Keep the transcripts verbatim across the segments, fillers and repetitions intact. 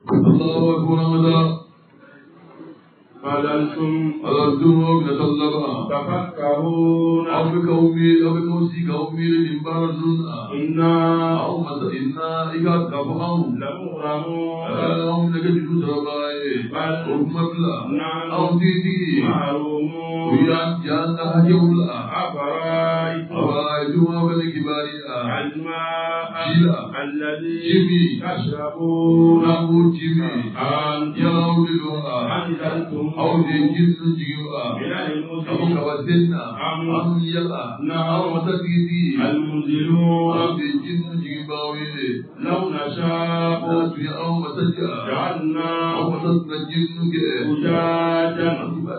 الله أكبر مدى قال أنتم أردتم نتلقى تفكرون أو بكومي أو بكوسي كومي لنبارزون إنا أو مثلا إنا إذا كفهم لمغرمون أو نجد سرقاء بل أمبلا نحن أو ديدي محرومون ويان جان هجولا أفرأيتم أرأيتم أبل كباريا الماء جلا الذي جمي تشربون نامو جمي أنتم يراو للوها أنزلتم أو ديجن جيوا من أو المزن كواسنا أم يلا أو مسديدي المنزلون أو ديجن جيباوي لو نشاء ناسي أو مسجا جعلنا أو مسدنا جن أجاجا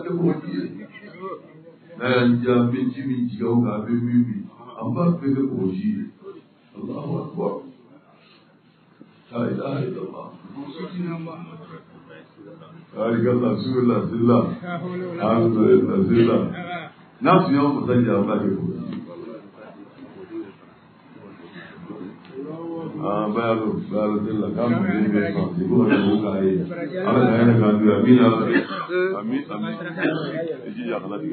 نانجا من جمي جيوا كابي ميمي أمبا بيك بوشي الله أكبر لا إله إلا الله بارك الله رسول الله صلى الله الحمد لله صلى الله نفس يوم مسجل الله يقول آه بارو بارو صلى الله كم من بيسان يقول أنا بوكا أي أنا جاينا كانوا أمين أمين أمين يجي يا خلاص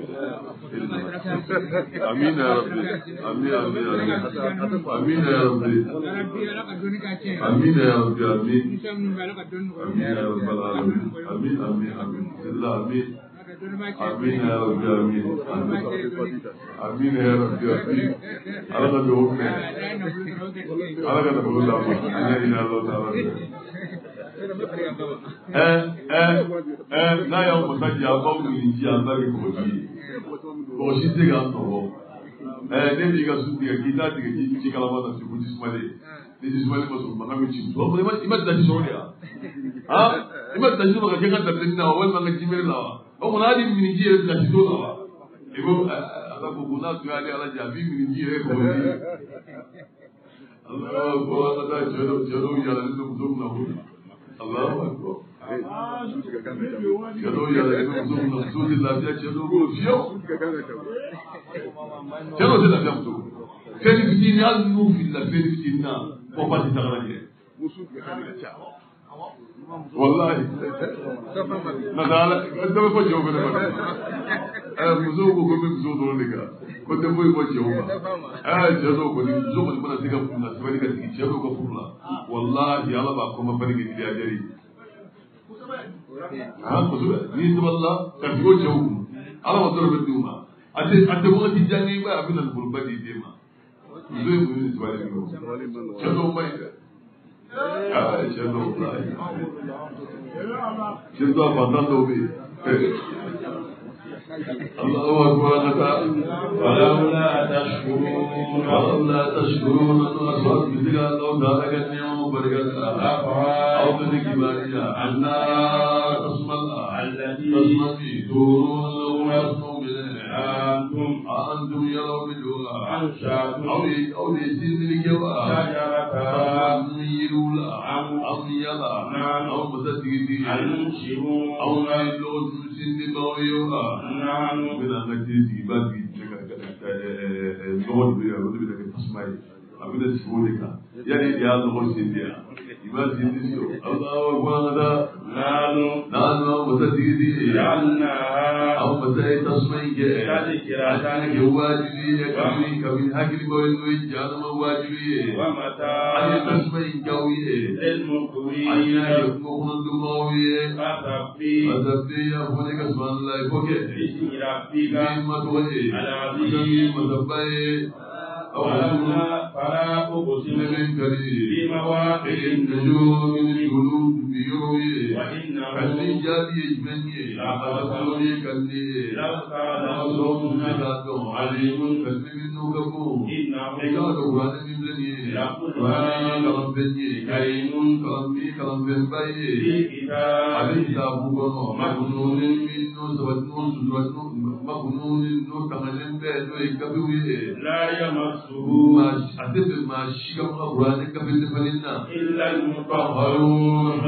أمين يا ربي أمين أمين أمين يا ربي أمين يا ربي أمين أمين يا رب العالمين أمين أمين أمين الله أمين أمين يا رب أمين أمين يا رب أمين على قد وقنا على قد وقنا أنا إلى الله تعالى eh eh eh na ya mo saji abo mi ji azari ko ji ko shi se ga to eh ne bi ga su bi ga ta ti ji ji kala ma ta su ji smale ni ji smale ma so ma ga ci to ma ma ma ta ji so ya ha ma ta ji ma ga ga ta tin na wal ma ga ji mer la o mo na di mi ji ta ji so la e bo ata ko kuna tu ali ala ja bi mi ji re ko ji Allah ko ta jero jero ya la ni so na ho الله أكبر. كانوا يلعبون نفسون الله فيها كانوا فيهم. كانوا سلا فيهم. كانوا يفتين يالنو في الله كانوا يفتيننا وقت تغرقه. والله. نزال أنت ما فجأة ولا ما. أنا مزوج وكم مزوج ولا كنت بقول فجأة. أنا جزوج كنت مزوج من بنا سيكا فينا سبعين كتير جزوج كفرنا. والله يا الله باكم فريق اللي أجري. ها مزوج. نيز والله كتير جوج. على ما ترى بديوما. أنت أنت وقت الجاني ما أبينا نقول بدي ديما. مزوج من سبعين كيلو. جزوج ما يده. آه جزوج لا. جزوج بندر بي. الله أكبر ولولا تشكرون ولولا تشكرون أصوات مثل الله تعالى النعم وبركاته أو بكبارها عنا تسمى الله تسمى في تورون ويسمى أنتم أنتم يروا باللغة أو أو يسين الجوا شجرة ميرولا أو يلا أو مسدتي أو نيلون مسين باويوها نحن بنا نجلس بادي نقول بيا نقول بيا كتسمعي أبدا تسمعونك يعني يا الله سيديا إيمان سيديو الله أكبر نحن نحن مسدتي جعلنا أو مسدتي تسمعي كذكرة كواجبي كمين كمين هكذا بقول جانا ما واجبي ومتى أي تسمعي كوي المقوي أي يكون دموي أتبي أتبي يا فلك سبحان الله يفوك بسم ربك ما توي العظيم متبي أولنا فلا أقسم بمواقع النجوم القلوب بيوي كاللي جابي يجمني لقد كاللي لو كان صوم نجاتهم عليم كاللي منه كفو إنه قرآن مملني قرآن كرمبني كريم كرمي كرمبنبي عليه تابوكو مكنون منه سبتنون سجرتنون مكنون نور تغلم بيدو يكبوي لا يمسه ما أتبع ما شيء قرآن كبير فلنا إلا المطهرون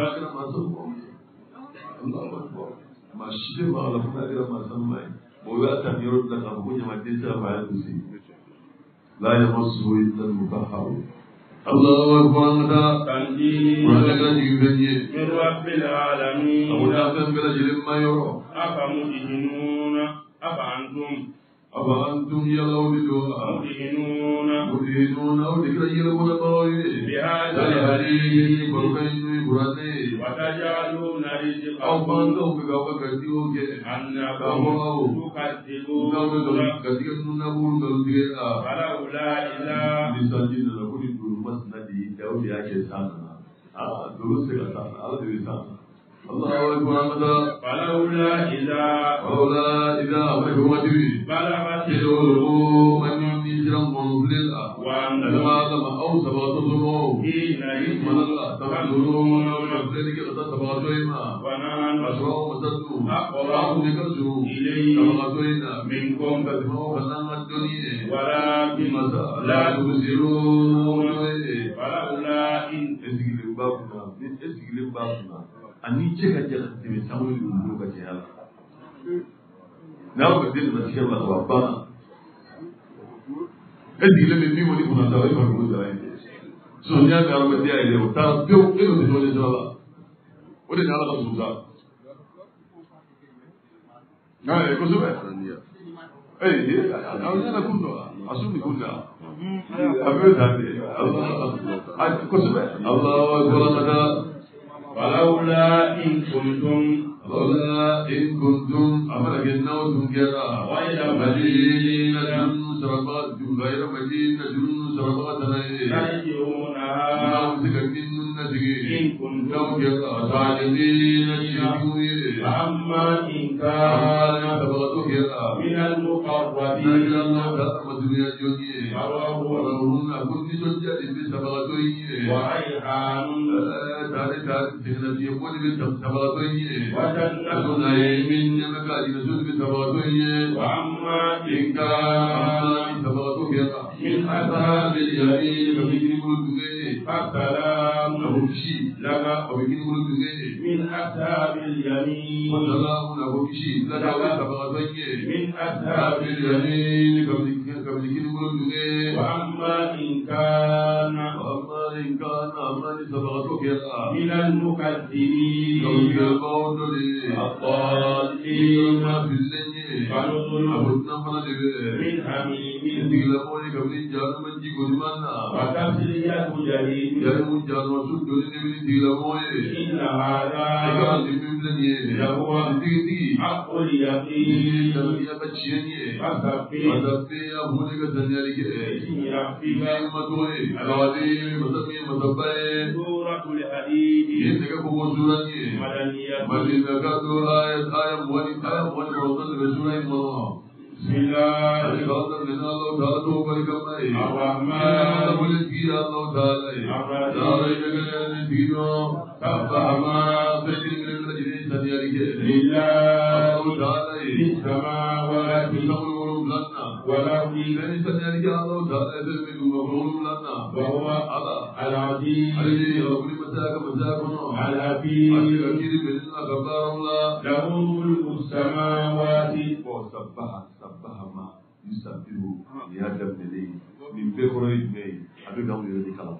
الله أكبر ما شيء ما غلبنا إلى ما سمعي بويا تنيرد لك أبوه ما تنسى ما ينسي لا يمسه إلا المطهرون Allahu akbar. تنزيل Qur'an ka jigbenye. من رب العالمين Awuda kan bela jilim mayo. أفمدهنون أفأنتم Aba antum yalawdidu. مدهنون Mudhinuna aw dikra yilmuna bawi. بهذا Hadith الحديث barkainu Qur'ane. وتجعلون Aw رزقكم banga u ga ga kadiyo ke. أنكم تكذبون Nawda kadiyo nuna buru galudiya. فلولا إذا Misali da kuni duru masnadi da wuri yake sana. Ah duru se ga sana. Allah duru sana. Allahu akbar. فلولا إذا Wala ida abahu madri. بلغت Tilu man yusram munzila. وأنتم Alama aw sabatu حينئذ Manalla taqulun rabbilika tasabatuima. ونحن Asra'u masaddu. أقرب Aqu nikashu. إليه Tabatuina. منكم Kadmu khalama dunya. ولكن Masa لا la tubsirun. فلولا إن Esigilin bakuna. Esigilin bakuna. Ani cika jira tibi samu lungu ka ce hala. Na ba din ba cikin ba ba. Esigilin min bi wani kuna da wani farko da rai. So nya ga ba dia ile ta biyo ilo da dole da ba. Wani da Allah su za. Na e ko so ba. Eh, eh, ana na kunno. Asumi kunna. Abu da Allah. Ai ko so ba. Allahu akbar. ولولا إن كنتم لولا إن كنتم أمرك النوم كذا غير مدينة سربات غير مدينة سربات ترجعونها نومك من نسجي إن كنتم نوم كذا صادقين الشكوي فأما إن كان سبقت كذا من نجل المقربين الله تعالى مسؤولية جوني فروح ورهون أكون سجد بسبقتوي وريحان تاري تاري سيدنا يقول بسبقتوي وجنة من مكان نزول بسبقتوي وأما إن إن كان سبقتك من أصحاب اليمين فبكين ملتغي فالسلام أبو بشي لك فبكين ملتغي من أصحاب اليمين والسلام أبو بشي لك سبقتك من أصحاب أصحاب اليمين فبكين ملتغي وأما إن كان وأما إن كان أمان سبقتك من المكذبين فبكين الموضوع الضالين في الليل فنزل أبو النمر من حميم Dilamoni kabli jaru manji gurmana. وتسلية جليل Jaru mun jaru masuk dole ne bini dilamoni. إن هذا Eka dimimlen ye. لهو Digi حق digi. اليقين Jaru ya bachiyan ye. فسبح Masabbe ya bhune ka danyari ke. باسم ربك Ika matoi. Alawadi masabbe masabbe. سورة الحديد Ye teka kubo suran ye. مدنية Malina ka do ayat ayat wani ayat wani rawatan be suran mo. بسم الله Alqadar lina Allah taala to barikam nahi. الرحمن Mulki Allah taala. Taala ne dino. Sabahama fil rajuli saniyari ke. لله Allah taala. في السماوات Bisamul lana. والأرض Ini saniyari ke Allah taala fil maqulul lana. وهو Allah. العزيز Ali rabbi masaka masakono. الحكيم Akiri bin akabar Allah. له ملك السماوات Sabbaha sabbaha ma yusabbihu ya dabni min bekoroy may abi gaw yodi kala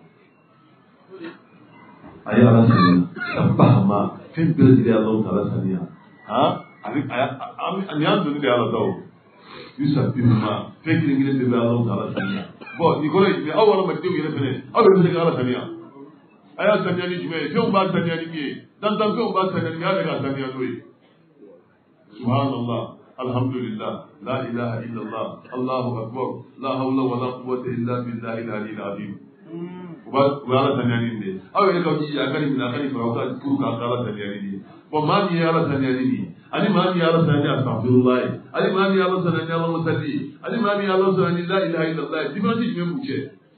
ay ala saniya sabbaha ma fin biladi Allah taala saniya ha abi ami anyan dun de ala taw yusabbihu ma fikri ngire de Allah taala saniya bo ni koy ni awala ma tew yele fene awala de ala saniya aya saniya ni jume fe on ba saniya ni mi dan dan fe on ba saniya ni ya de saniya doy subhanallah الحمد لله لا إله إلا الله الله أكبر لا حول ولا قوة إلا بالله العلي العظيم وعلى ثانيين دي أو يلقوا جي أكاني من أكاني فروقات كوكا على ثانيين دي وما ني على ثانيين دي أنا ما ني على ثانيين أستغفر الله أنا ما ني على ثانيين الله مسلي أنا ما ني على ثانيين لا إله إلا الله دي ما تيجي من بوشة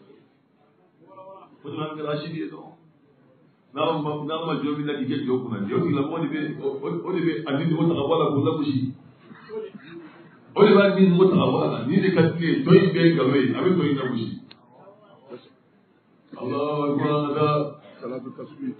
كل ما نقول أشي دي ده نعم نعم جوبي لا تيجي جوكنا جوبي لا مودي بي أودي بي أدين دي متى أقوله كله بوشي o de b'a di mɔgɔ ta wala ni de ka tile tɔ in bɛɛ nkalon ye a bɛ tɔ in na gosi. Alahu akbar da. Salatu tasbih.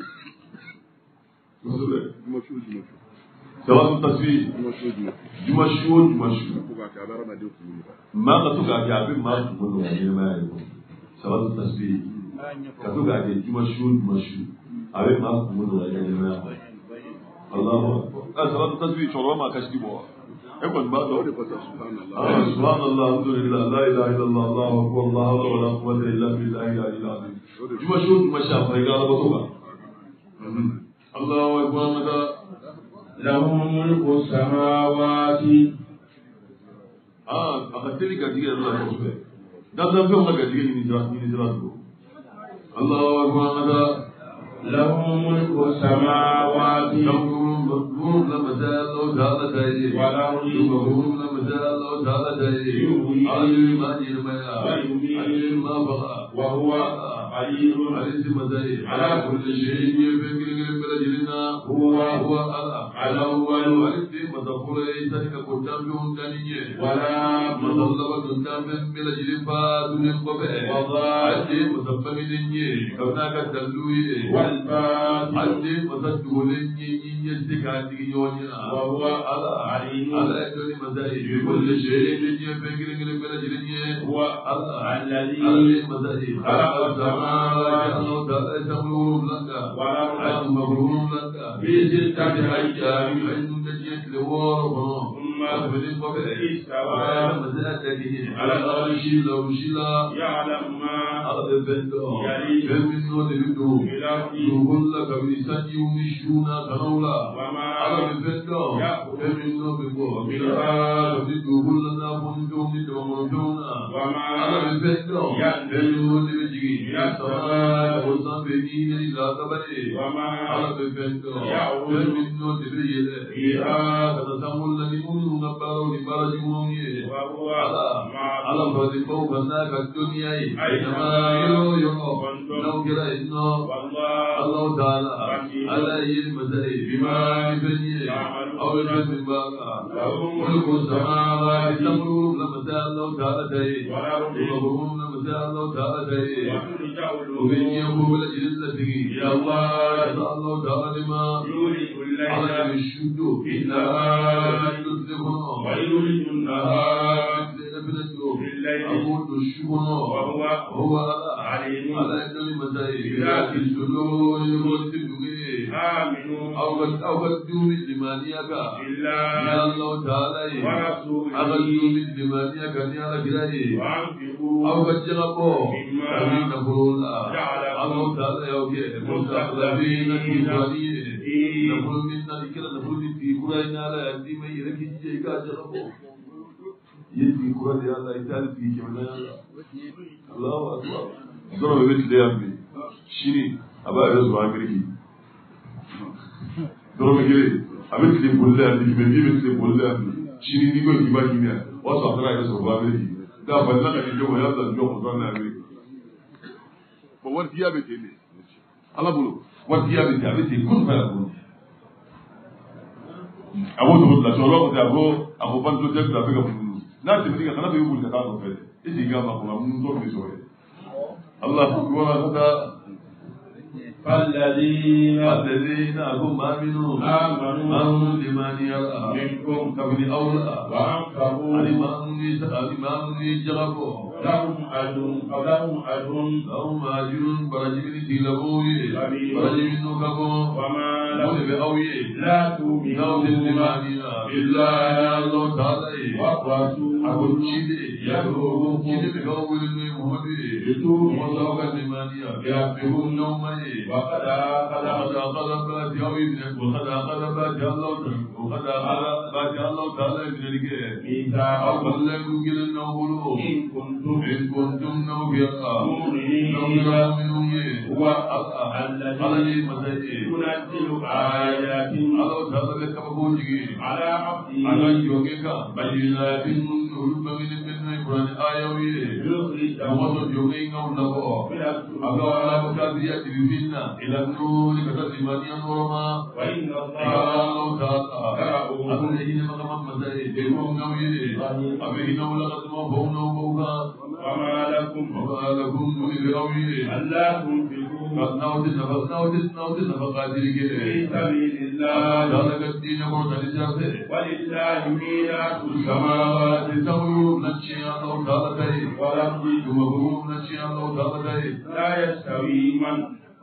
Kosɛbɛ. Juma su o juma su. Salatu tasbih. Juma su o juma su. Juma su o juma su. Ko k'a kɛ a bɛ hadamaden kun minɛ. Maa ka to k'a kɛ a bɛ maa kun minɛ a ɲɛnɛmaya ye. Salatu tasbih ka to ga ke juma shu juma shu avec ma kumu do ya ya Allahu akbar salatu tasbih chorwa ma kashki bo e kon ba do subhanallah subhanallah alhamdulillah la ilaha illallah Allahu akbar la hawla wala quwwata illa billahi al-aliyyil azim juma shu juma sha fa ga ba to ba Allahu akbar mata lahu mulku samawati ah akatili ka diga Allah ko be dan dan fe ma ga diga ni jira ni jira do Allahu akbar mata lahu mulku samawati مغفور لما شاء الله تعالى تايجي مغفور لما شاء الله تعالى تايجي علم ما يرمى علم ما بقى وهو قدير على كل شيء يفكر بلا جلنا هو هو على أول ولد مدخول إيسانك قدام بهم تانية ولا مطلب قدام بلا جلفا دون قبع وضاعت مصفم لنية كوناك تلوي والبات عد مصدق لنية يستكاتي يونينا وهو على على كل مزايد بكل شيء يفكر بلا جلنا هو الذي على المزايد خلق السماوات الله تعالى تملون لك والأرض مبروم لك في ستة أيام عند نجية الورق ثم أخبرين قبل استوى مزاده على الأرش لو شلا يعلم ما أرض البندو كم من نور البندو يقول لك بلسان يمشون كنولا وما أرض البندو كم من نور البندو بالآل يقول لنا فندو ندو مردونا وما أرض البندو كم من نور البندو يا سماء وصابنين إلى قبري وما أرض البندو كم من نور البندو فيها تتسمى الذين نبارو نبارو جمعوني وهو على فرد فوق الناك الدنيا أينما يلو يلو لو كلا إنه الله تعالى على المسائل بما يبني أو يجب من باقا ملك السماوات تمرون لما سأل الله تعالى تهي ومبرون لما سأل الله تعالى تهي ومن يقول لجلته يا الله يسأل الله تعالى لما على الشد إنها تسلمنا ويولد النهار أقول الشبن وهو هو عليم على أن المسائل بذات الصدور والتبغي آمنوا أو قد أو قد دوم لمانيك إلا يا الله تعالى ورسوله أقد دوم لمانيك يا الله وأنفقوا أو قد جربوا أمين نقول الله تعالى يوكي مستخلفين كفانية نقول منا كلا نقول في قرآن على أدي ما يركي جيكا جربوا يدي قرآن يا الله يتعالى في كمنا الله أكبر ضرب بيت ليامي شيني أبا يزوى أمريكي ضرب كده أبيت لي بولا أمريكي بدي بيت لي بولا شيني نيجو كيبا كيميا وصل ترى يزوى أمريكي ده بدنا نجيبه يلا نجيبه قرآن أمريكي فوالد يا بيتي لي الله بقوله والد يا بيتي بيتي كل ما يقول àwọn tó la sọ̀rọ̀ ọ̀tẹ̀ àgọ́ àwọn bá ń tó tẹ́kùtà fẹ́ ka fún un náà tẹ̀lé ní kàkànnà bẹ́ẹ̀ wúlò kàkà àtọ̀fẹ́ ẹ̀ sì gá àmàkùnrin àmúnú tó fi sọ̀rọ̀ Allah kò wọ́n náà kọ́ta. فالذين الذين هم آمنوا آمنوا لمن يرى منكم كبر أولى وأنفقوا الإمام يجربوا لهم أجر أو لهم أجر لهم أجر برجل تلبوي برجل نكبو وما لهم بأوي لا تؤمنون بالله الله تعالى ورسوله أقول شيء يدعو شيء بقول محمد يتوب الله كلمانيا يأبهم نومي وقد أخذ أخذ بات يوم وقد أخذ بات الله وقد أخذ بات الله تعالى من الجاه ميثاق لكم كل النور إن كنتم إن كنتم نوبيا مؤمنين هو الذي ينزل آيات الله تعالى كبوجي على عبده على يومك بينات من من القرآن آيوي يخرج ومن يومين أو نبأ أبو على مكاتبيات بفينا إلى النور كتسمانيا ورما وإن الله تعالى أبو الذين مقام مسائل بهم نوي أبينا ولقد موفونا وموفا وما لكم وما لكم من الأوي ألا تنفقوا ناوت النفق ناوت ناوت النفقات اللي في كده سبيل الله دارك الدين قرط الإسلام ولله ميراث السماوات تغير نشي الله تعالى والأرض ومغروب نشي الله تعالى لا يستوي من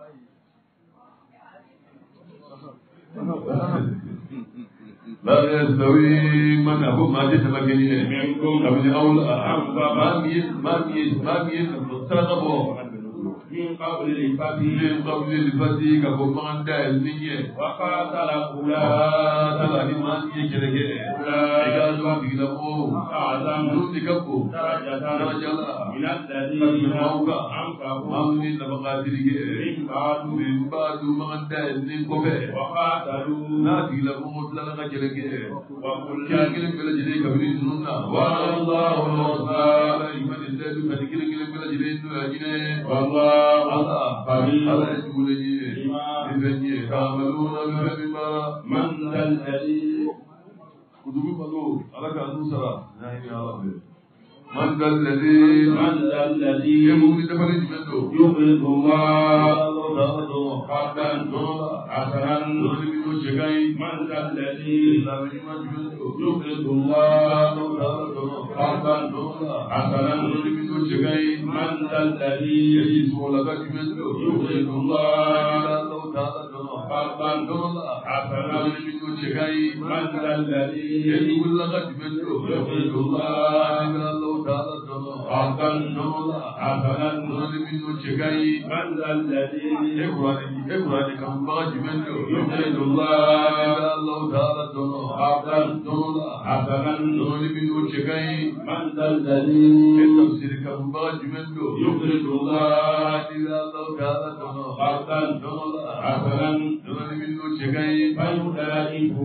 لا يستوي من أبو ما جت مكانه منكم قبل أول ما ميت ما ميت ما ميت ترقبه من قبل الفتح من قبل الفتح كفو من دا النية وقاتل لا أولئك تلا ما نية كده إذا جوا بيجلبو أعظم نور تكبو درجة درجة من الذين أنفقوا ما من نبقى تلقى من بعد من بعد من دا النية وقاتلوا لا تجلبو مطلقا كده وكل كده كده بلا جدي كبير سننا والله الوصال إيمان الزاد كده كده كده بلا جدي نجنة والله الله الله يقولني إذني كاملون بما من ذا الذي كتب ملو على كانوا سرا نعم يا رب من ذا الذي من ذا الذي يمون تفرج منه يقرض الله الله قرضا حسنا من شجعي من ذا الذي يقرض الله قرضا حسنا من شجعي من ذا الذي يسوع لك منه يقرض الله الله قرضا حسنا من شجعي من ذا الذي يقول لك منه يقرض الله قرضا حسنا من شجعي من ذا الذي إبراهيم إبراهيم كم باج منه يقرض الله الله تعالى قرضا حسنا من شجعي من ذا الذي التفسير كم باج منه يقرض الله الله تعالى قرضا حسنا من شجعي فيضاعفه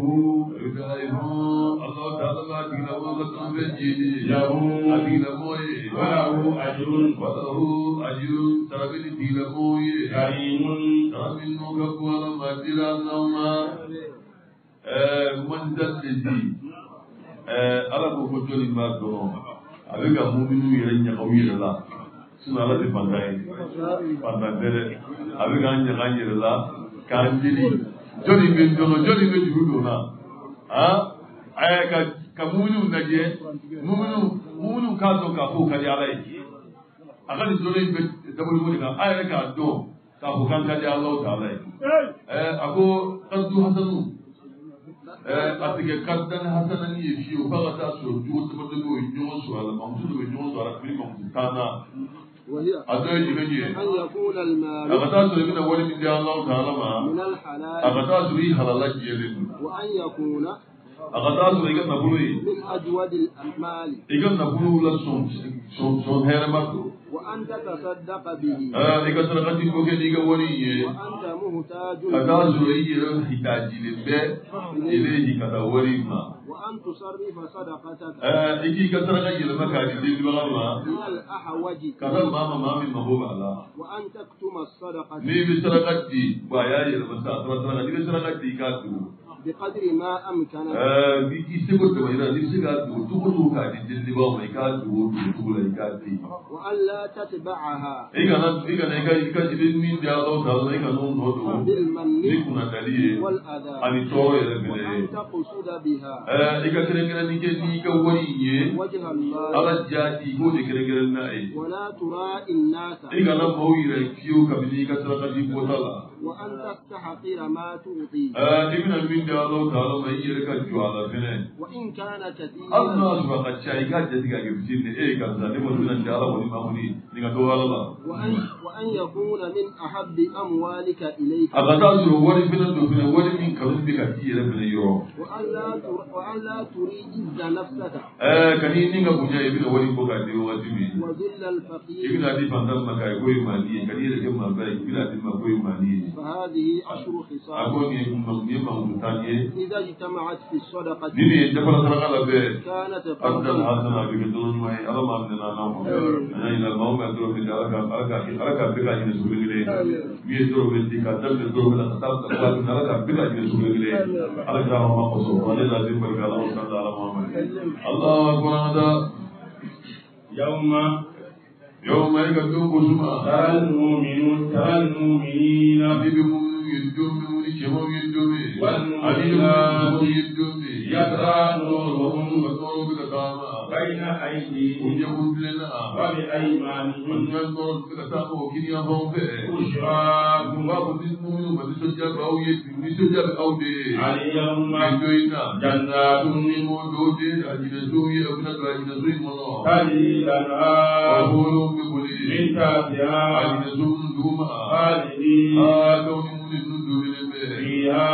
الله تعالى دين وقت بجيني له دين موي وله أجر وله أجر تربي دين موي كريم تربي نوكا ولا مدير النوما من ذلك ala ko ko joli ma do avec un muminu yere nya ko yere la suna la de bandaye bandere avec un nya kan yere la kan jili joli be do joli be du do na ha ay ka ka muminu naje muminu muminu ka do ka ko ka ya lai aga ni joli be da mo mo ka ay ka do ka ko kan ka ya Allah ta'ala eh ako qaddu hasanu أتيجي كذا حسنا يفيو فقط أسود جوت بدو يجون سؤال مقصود يجون سؤال في مقصود كذا وهي أتوي جميع أن يكون المال أقطع سوري من أول من جال الله تعالى ما من الحلال أقطع سوري حلال جيلين وأن يكون أقطع سوري كان نقولي من أجود الأعمال إيكان نقولوا لا سون سون سون هير ماتو وأن تتصدق به آه إيكان سرقتي بوكي إيكان ولي وأنت محتاج أقطع سوري يرى حتاج لبه إليه كذا ولي ما وأن تصرف صدقتك آه إيكي كسرقة يلما كادي دي بغلما من الأحوج كذا ماما مامي مهوب الله وأن تكتم الصدقة ni bi sarakati ba ya yi ba sa saraka ni bi sarakati ka tu بقدر ما أمكن eh bi ki se ko to ina ni se ka tu tu ko tu ka di di ba mai ka tu tu tu la ka ti وأن لا تتبعها e ga na e ga na ka ka ji min da Allah ta Allah ka no no do بالمن ni kuna dali والأذى ani to ya be وأن تقصد بها eh e ga kire kire ni ke ni ka wari ye وجه الله ala jadi ko de kire kire na e ولا تراء الناس e ga na mo yi re kiyo ka bi ka sarakati ko tala وأن تستحقر ما تعطي eh ibn al-min da Allah ta Allah mai yi ka juala fene وإن كان كثيرا Allah subhanahu wa ta'ala ka jadi ga giftin ne eh kan da mo nan da Allah wani mamuni ni ga to Allah وأن وأن يكون من أحب أموالك إليك agata su wani finan do finan wani min karun bi ka tiyere finan yo وأن لا تر... وأن لا تريد نفسك eh kani ni ga buja ibn wani ko ga de wati mi وذل الفقير ibn adi fandan maka ko yi mani kani da ke man bai ibn adi ma ko yi mani فهذه عشر خصال ako ni mun ni ma mun tanye إذا اجتمعت في الصدقة ni ne da fara saraka la be كانت قدر فرضا hasana bi ke don mai Allah ma min na na mo ana ila ma ma do bi da ka ka ka ka bi ka ni su gele mi do be di ka dal do be la ta ta ka na ka bi ka ni su gele ala ka ma ko so wala da din barka Allah sallallahu alaihi wa sallam Allah akbar يوم يوم يكتب بسما ترى المؤمنون ترى المؤمنين يدوم يشمون يدوم والمؤمنات يدوم يسعى نورهم ونور بكتاما بين أيديهم يقول لنا وبأيمانهم ونور بكتاما وكنيا هم في بشراكم باب المؤمن وبسجاب أو يدوم يسجاب أو دي اليوم يدوينا جنات موجود أجنسوي أبناء أجنسوي منا قليلا وقولوا بقولي من تحتها أجنسون دوما خالدين آدم فيها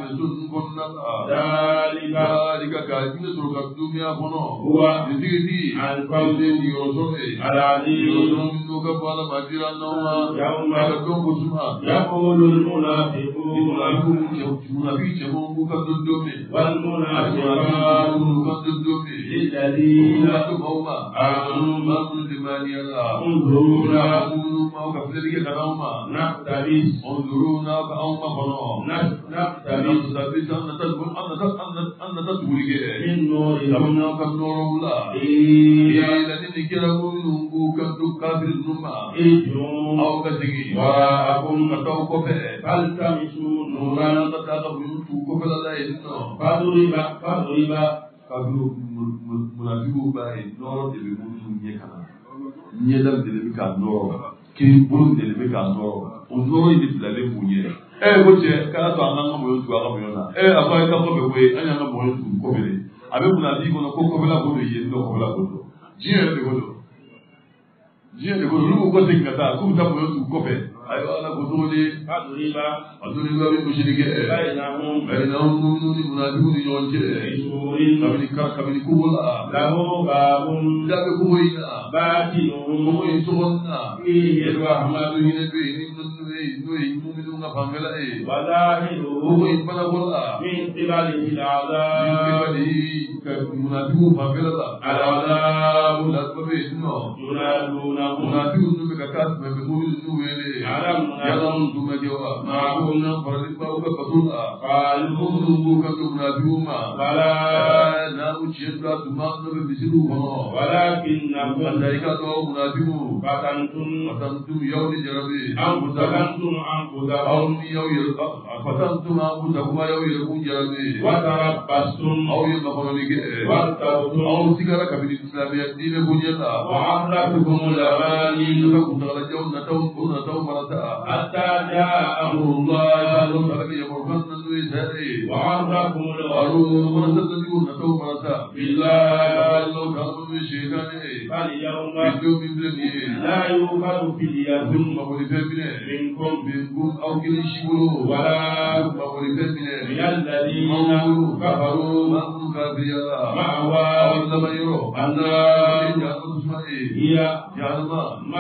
ذلك ذلك كائن سرق الدنيا بنا هو يديدي الفوز يوصلي العظيم يوصل منك فالا مجرى النوم يوم يكتم بسما يقول المنافقون منافق جمعوا كالدوم والمنافقات كالدوم للذين كالدوم آمنوا انظرونا انظرونا كفلك كنوما نقتبس انظرونا كأوما فنا نقتبس نقتبس أن تدخل أن تدخل أن تدخل من نورهم كمنا كنور الله إلى الذين كانوا ينبو كنتو كافر النما إجوا أو كتجي وراءكم كتو كفه فالتمسوا نورا نورا كتاكم ينتو كفه لا يدنا فضرب فضرب كابلو منافقو باي نورا تبي منو نيكنا نيدم تبي كان نورا kiri bolo de bɛ k'a nɔrɔ o nɔrɔ in de bilalen mun ye ɛ ko cɛ k'a to an k'an ka mɔyɔ tugu a ka mɔyɔ la ɛ a ko a ye ka fɔ bɛ ko ye an y'an ka mɔyɔ tugu kɔfɛ de a bɛ mun na di kɔnɔ ko kɔfɛla ko do yen nɔ kɔfɛla ko do diɲɛ yɛrɛ de ko do diɲɛ de ko do olu ko ko segin ka taa k'u bɛ taa mɔyɔ tugu kɔfɛ ayiwa ala ko cogo di فضرب a tori ba bɛ gosi kɛ بينهم ɛyinna minnu ni munafiku ni ɲɔgɔn cɛ بسور kabini ka kabini kogo la له باب da bɛ kogo in na kogo باطنه in sɔgɔn na فيه Ahmadu الرحمة hinɛ bɛ yen ni minnu ye n'o ye muminun ka fanfɛla ye وظاهره kogo in fana kɔrɔla من قبله العذاب kabali ka munafiku fanfɛla la العذاب la dɔ bɛ yen nɔ ينادونه munafiku ninnu bɛ ka k'a tɛmɛ bɛ mobili ninnu wele ألم yala نكن mun tun bɛ kɛ wa maa ko na farali baw ka bato la قالوا minnu b'u kan to munafiku ma بلى n'aw tiɲɛ don a tun b'a dɔ bɛ misiriw kɔnɔ ولكنكم nka i ka dɔn munafiku فتنتم fatantum yaw ni jarabi أنفسكم aw أنفسكم ni yaw yɛrɛ fatantum anfusakum yaw yɛrɛ kun jarabi وتربصتم aw ye makɔnɔli kɛ وارتبتم aw sigara kabini silamɛya diinɛ bonya la وعرفتكم الأماني ka kuntagalajanw nataw o nataw marata حتى جاء أمر Allah الله ala yamarfan nan n'o ye sare وعرفكم aro الغرور marata tatigiw nataw marata بالله Allah k'an n'o ye seetane فاليوم bidon min filɛ nin ye لا يؤخذ فدية sun mabolifɛn minɛ منكم min kun aw kelen si bolo ولا mabolifɛn minɛ من الذين كفروا كفروا من كافريا مأواهم لما يروا النار جهنم تسمعي هي جهنم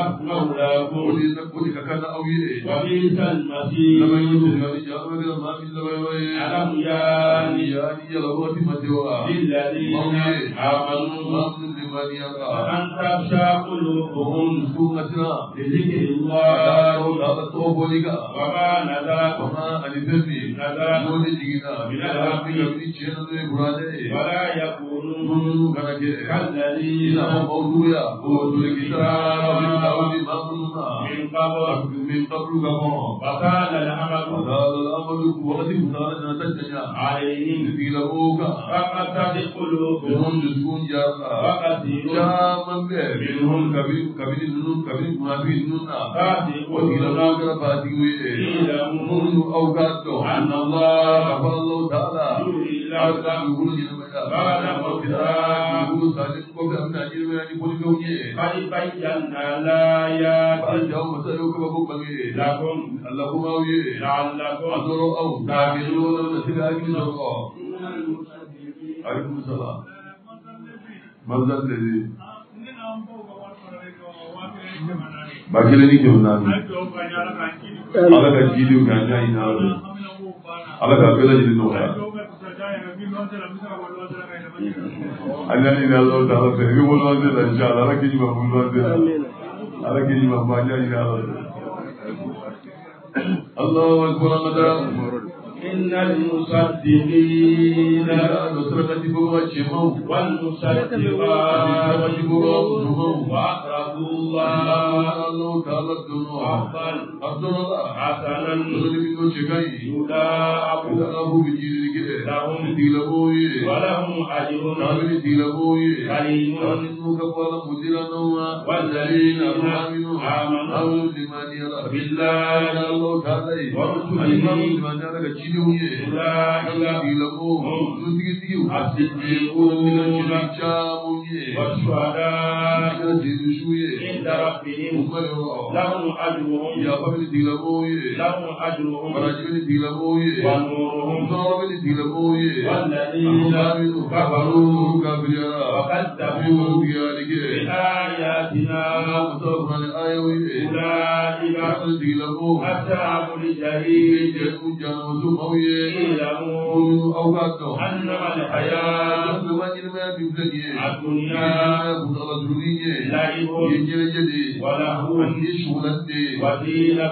مولاكم ولي نقول كان أويه وبئس لما المصير يروا يعني جهنم كذا ما من لما يروا ألم يان يعني يلا وقت ما توا للذين آمنوا ما من لمن يرى أن تخشى قلوبهم سوقتنا لذكر الله هذا توبوليك وما نزل وما أنفسي نزل نولي جينا من الحق من شيئا برادة ولا يكونوا نونو كذا كالذين إذا موضوعا أوتوا الكتاب من قبل ما كنا من قبل من قبل كما وكان الأمل وقال الأمر وقت مصارنا تجنيا عليهم في لبوكا فقد قلوبهم منهم جسون جارا وكثير جامن منهم كبير كبير منهم كبير منافين نونا وفي لبوكا فاتيوي منهم أوقاتهم أن الله غفر الله تعالى يولي الأرض يقول جنبك بعد موتها يقول سالم قبل أن أجيب يعني كل كوني قد بينا الآيات فأجاهم مسألوك بكبك لكم اللهم أوي لعلكم أنظروا أو تعملون نسيب أجل سرقا عليكم السلام ماذا الذي bakile ni ke unani ala ka jidiw ka nya ina ala ala ka bela jidi no ya ala ni Allah taala fe ko wala de la inshallah ala ki ma mun de ala ki ma ma nya ina ala Allahu akbar madam إن المصدقين نصرت بوا شمو والمصدقات وأقربوا الله الله تعالى الدنيا أفضل أفضل حسنا الذي من شيء يضاعف أبو بجيل كده لهم تيلبوي ولهم أجر كامل تيلبوي كريم كامل كفالا مدير نوما والذين آمنوا آمنوا لمن يرى بالله الله تعالى ورسله لمن يرى كشيلوي أولئك تيلبو نتيجة الصديقون شاموي والشهداء عند ربهم لهم أجرهم يا فمن تيلبوي لهم أجرهم ورجل تيلبوي ونورهم ضرب تيلبوي والذين كفروا كافرين وكذبوا بآياتنا أولئك أصحاب الجحيم اعلموا أنما الحياة الدنيا لعب ولهو وزينة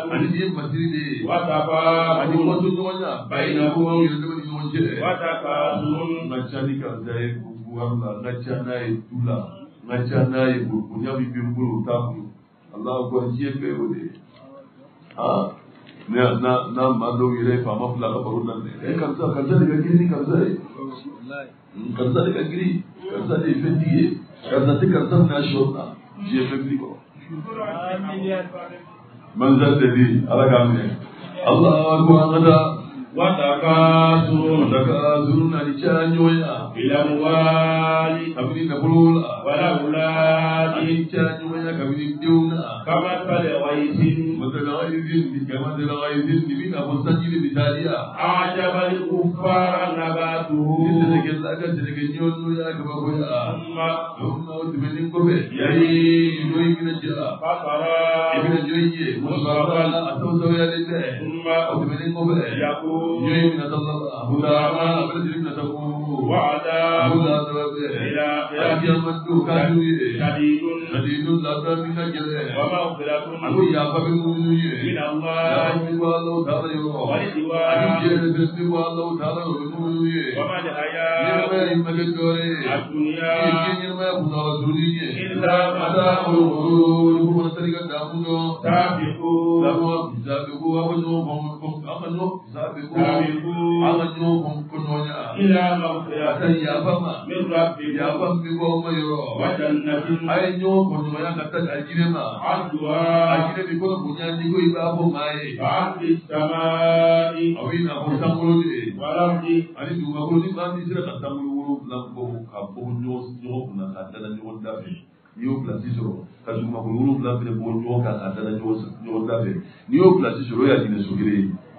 وتفاخر بينكم وتكاثر Allah ko jiye pe wode ah na na na malo ire fa ma fula ka baru nan ne kan sa kan sa daga gini kan sa wallahi kan sa daga gini kan sa da fenti kan sa ta kan sa na shona jiye pe gini ko man za da di ala ga ne Allah ko ngada وتكاثر تكاثر نجانيويا إلى أموال كمن نقول والأولاد نجانيويا كمن ديونا كمثل غيث مثل غيث كمثل غيث من أبصر مثاليا أعجب الكفار نباته تلك الأكل تلك النيون يا كبابويا ثم ثم وتبنين كوبي يلي يجوي من الجلا فقرا ابن جوي مصابا أتوسويا لله ثم وتبنين كوبي يقول جوي من الله هدى ما بدل من تقول وعذاب إلى شديد شديد لا تمين جله ومغفرة أبو يا بابي مولي من الله والله تعالى يروح ورضوان أجل بسم والله تعالى مولي وما الحياة يرمى مجدوري الدنيا يرمى بطولي إلا متاع الغرور ونسرق دامو سابقوا دامو سابقوا أمنوا أمنوا سابقوا أمنوا كنونا إلى مغفرة يا فما من ربكم يا فما يقوم يروح وجنة أي نوع كنونا كتر أجرما عرضها أجرما يكون بنيان يقول يبقى ماي كعرض السماء أوين أبو سامولي والأرض أني دوما كلوني ما نسير كتامولو لامبو كابو نيوس نيوس نكاتنا نيوس دافي niyo plasi soro kazuma kululu plasi bo nyoka atana nyosa nyosa be niyo plasi soro ya dine sogire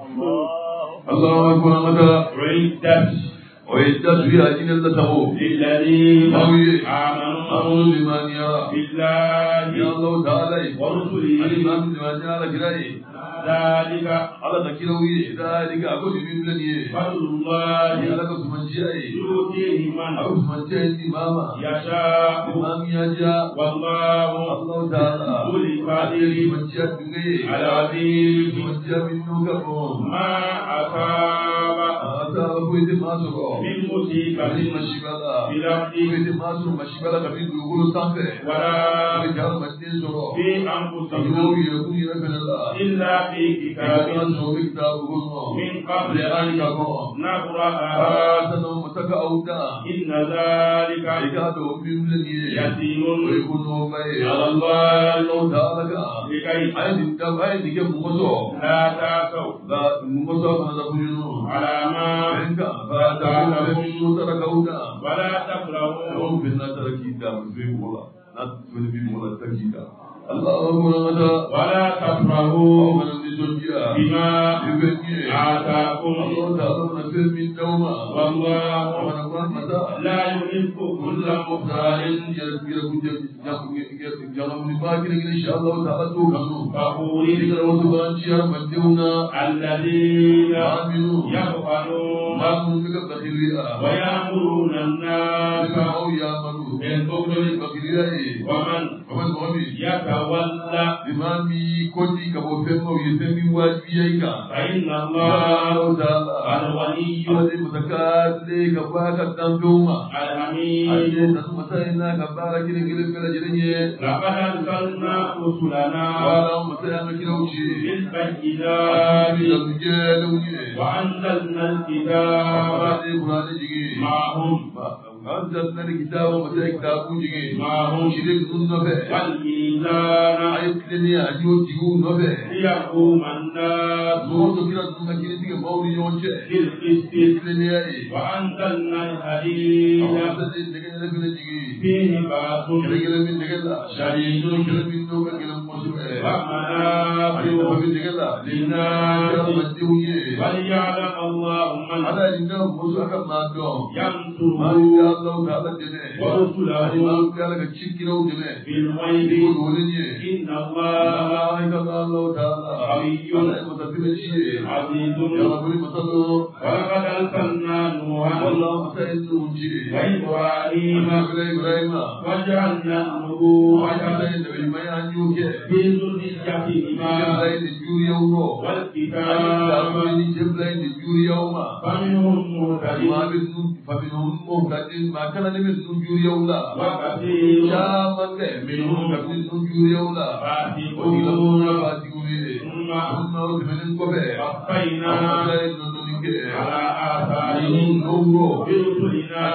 Allah akbar ngada عدت ويدت يا دين الله للذين آمنوا آمنوا لمن يرى بالله يا الله تعالى ورسله الإمام لمن يرى كلاي ذلك على ذكروي ذلك أقول من بني فضل الله يا لك سمن شيء يؤتيه من أو سمن شيء إماما يشاء إمام يجا والله الله تعالى ذو الفضل سمن شيء دعي العظيم سمن شيء من نوكم ما أصاب أصاب بيت ما سرو من مصيبة كذي مشيبلا في الأرض بيت ما سرو مشيبلا كذي دوغلو سانفه ولا رجال مدين سرو في أبو أنفسهم يركون يركون الله إلا في كتاب كتاب سوى كتابهم من قبل أن كتابهم نقرأها سنوم تكأودا إن ذلك إجابة مملني يتيم ويكونوا بي على الله الله تعالى لكي أين تب أين تجيب مقصو لا تأسوا لا مقصو من تقولون على ما إنك فتعلمون تركودا ولا تكرهوا يوم بنا تركيدا مسلم ولا نتمنى بهم ولا تركيدا الله أكبر ولا تكرهوا من الدنيا بما يبني آتاكم الله تعالى نفر من دوما والله ونقول متى لا يحب كل مختال فخور الذين يبخلون ويأمرون الناس بالبخل ومن kamar mami يتولى imami kodi kabo femmo yefemi wajiyaika فإن الله الغني alladhi mutakadde kabaka tambuma الحميد ayye tasmasaina kabara kile kile kile jirenye لقد أرسلنا رسلنا wala musayama kilauchi بالبينات bilmujadawni وأنزلنا الكتاب qur'ani jigi معهم anzalna alkitaba musay kitabu jigi معهم shirik nunnobe والميزان ayikini ajo jigu nobe ليقوم الناس moto kila tunga kile tige mawri yonche بالقسط ikini ai وأنزلنا الحديد awasadi negele kile jigi فيه بأس kile kile min negela shadid kile min no kile musube ومنافع ayina negela linnas madiuye وليعلم الله من ala inna musa ma do ينصره Allah ta'ala dene ورسله Allah ta'ala ga cikiraw dene بالغيب dolunye إن الله Allah ta'ala قوي mutafishi عزيز ya rabbi masallu ولقد أرسلنا نوحا wallahu ta'ala unji وإبراهيم Ibrahim وجعلنا النبوة في ذريتهما والكتاب فمنهم مهتد وكثير منهم فاسقون ثم قفينا على آثارهم برسلنا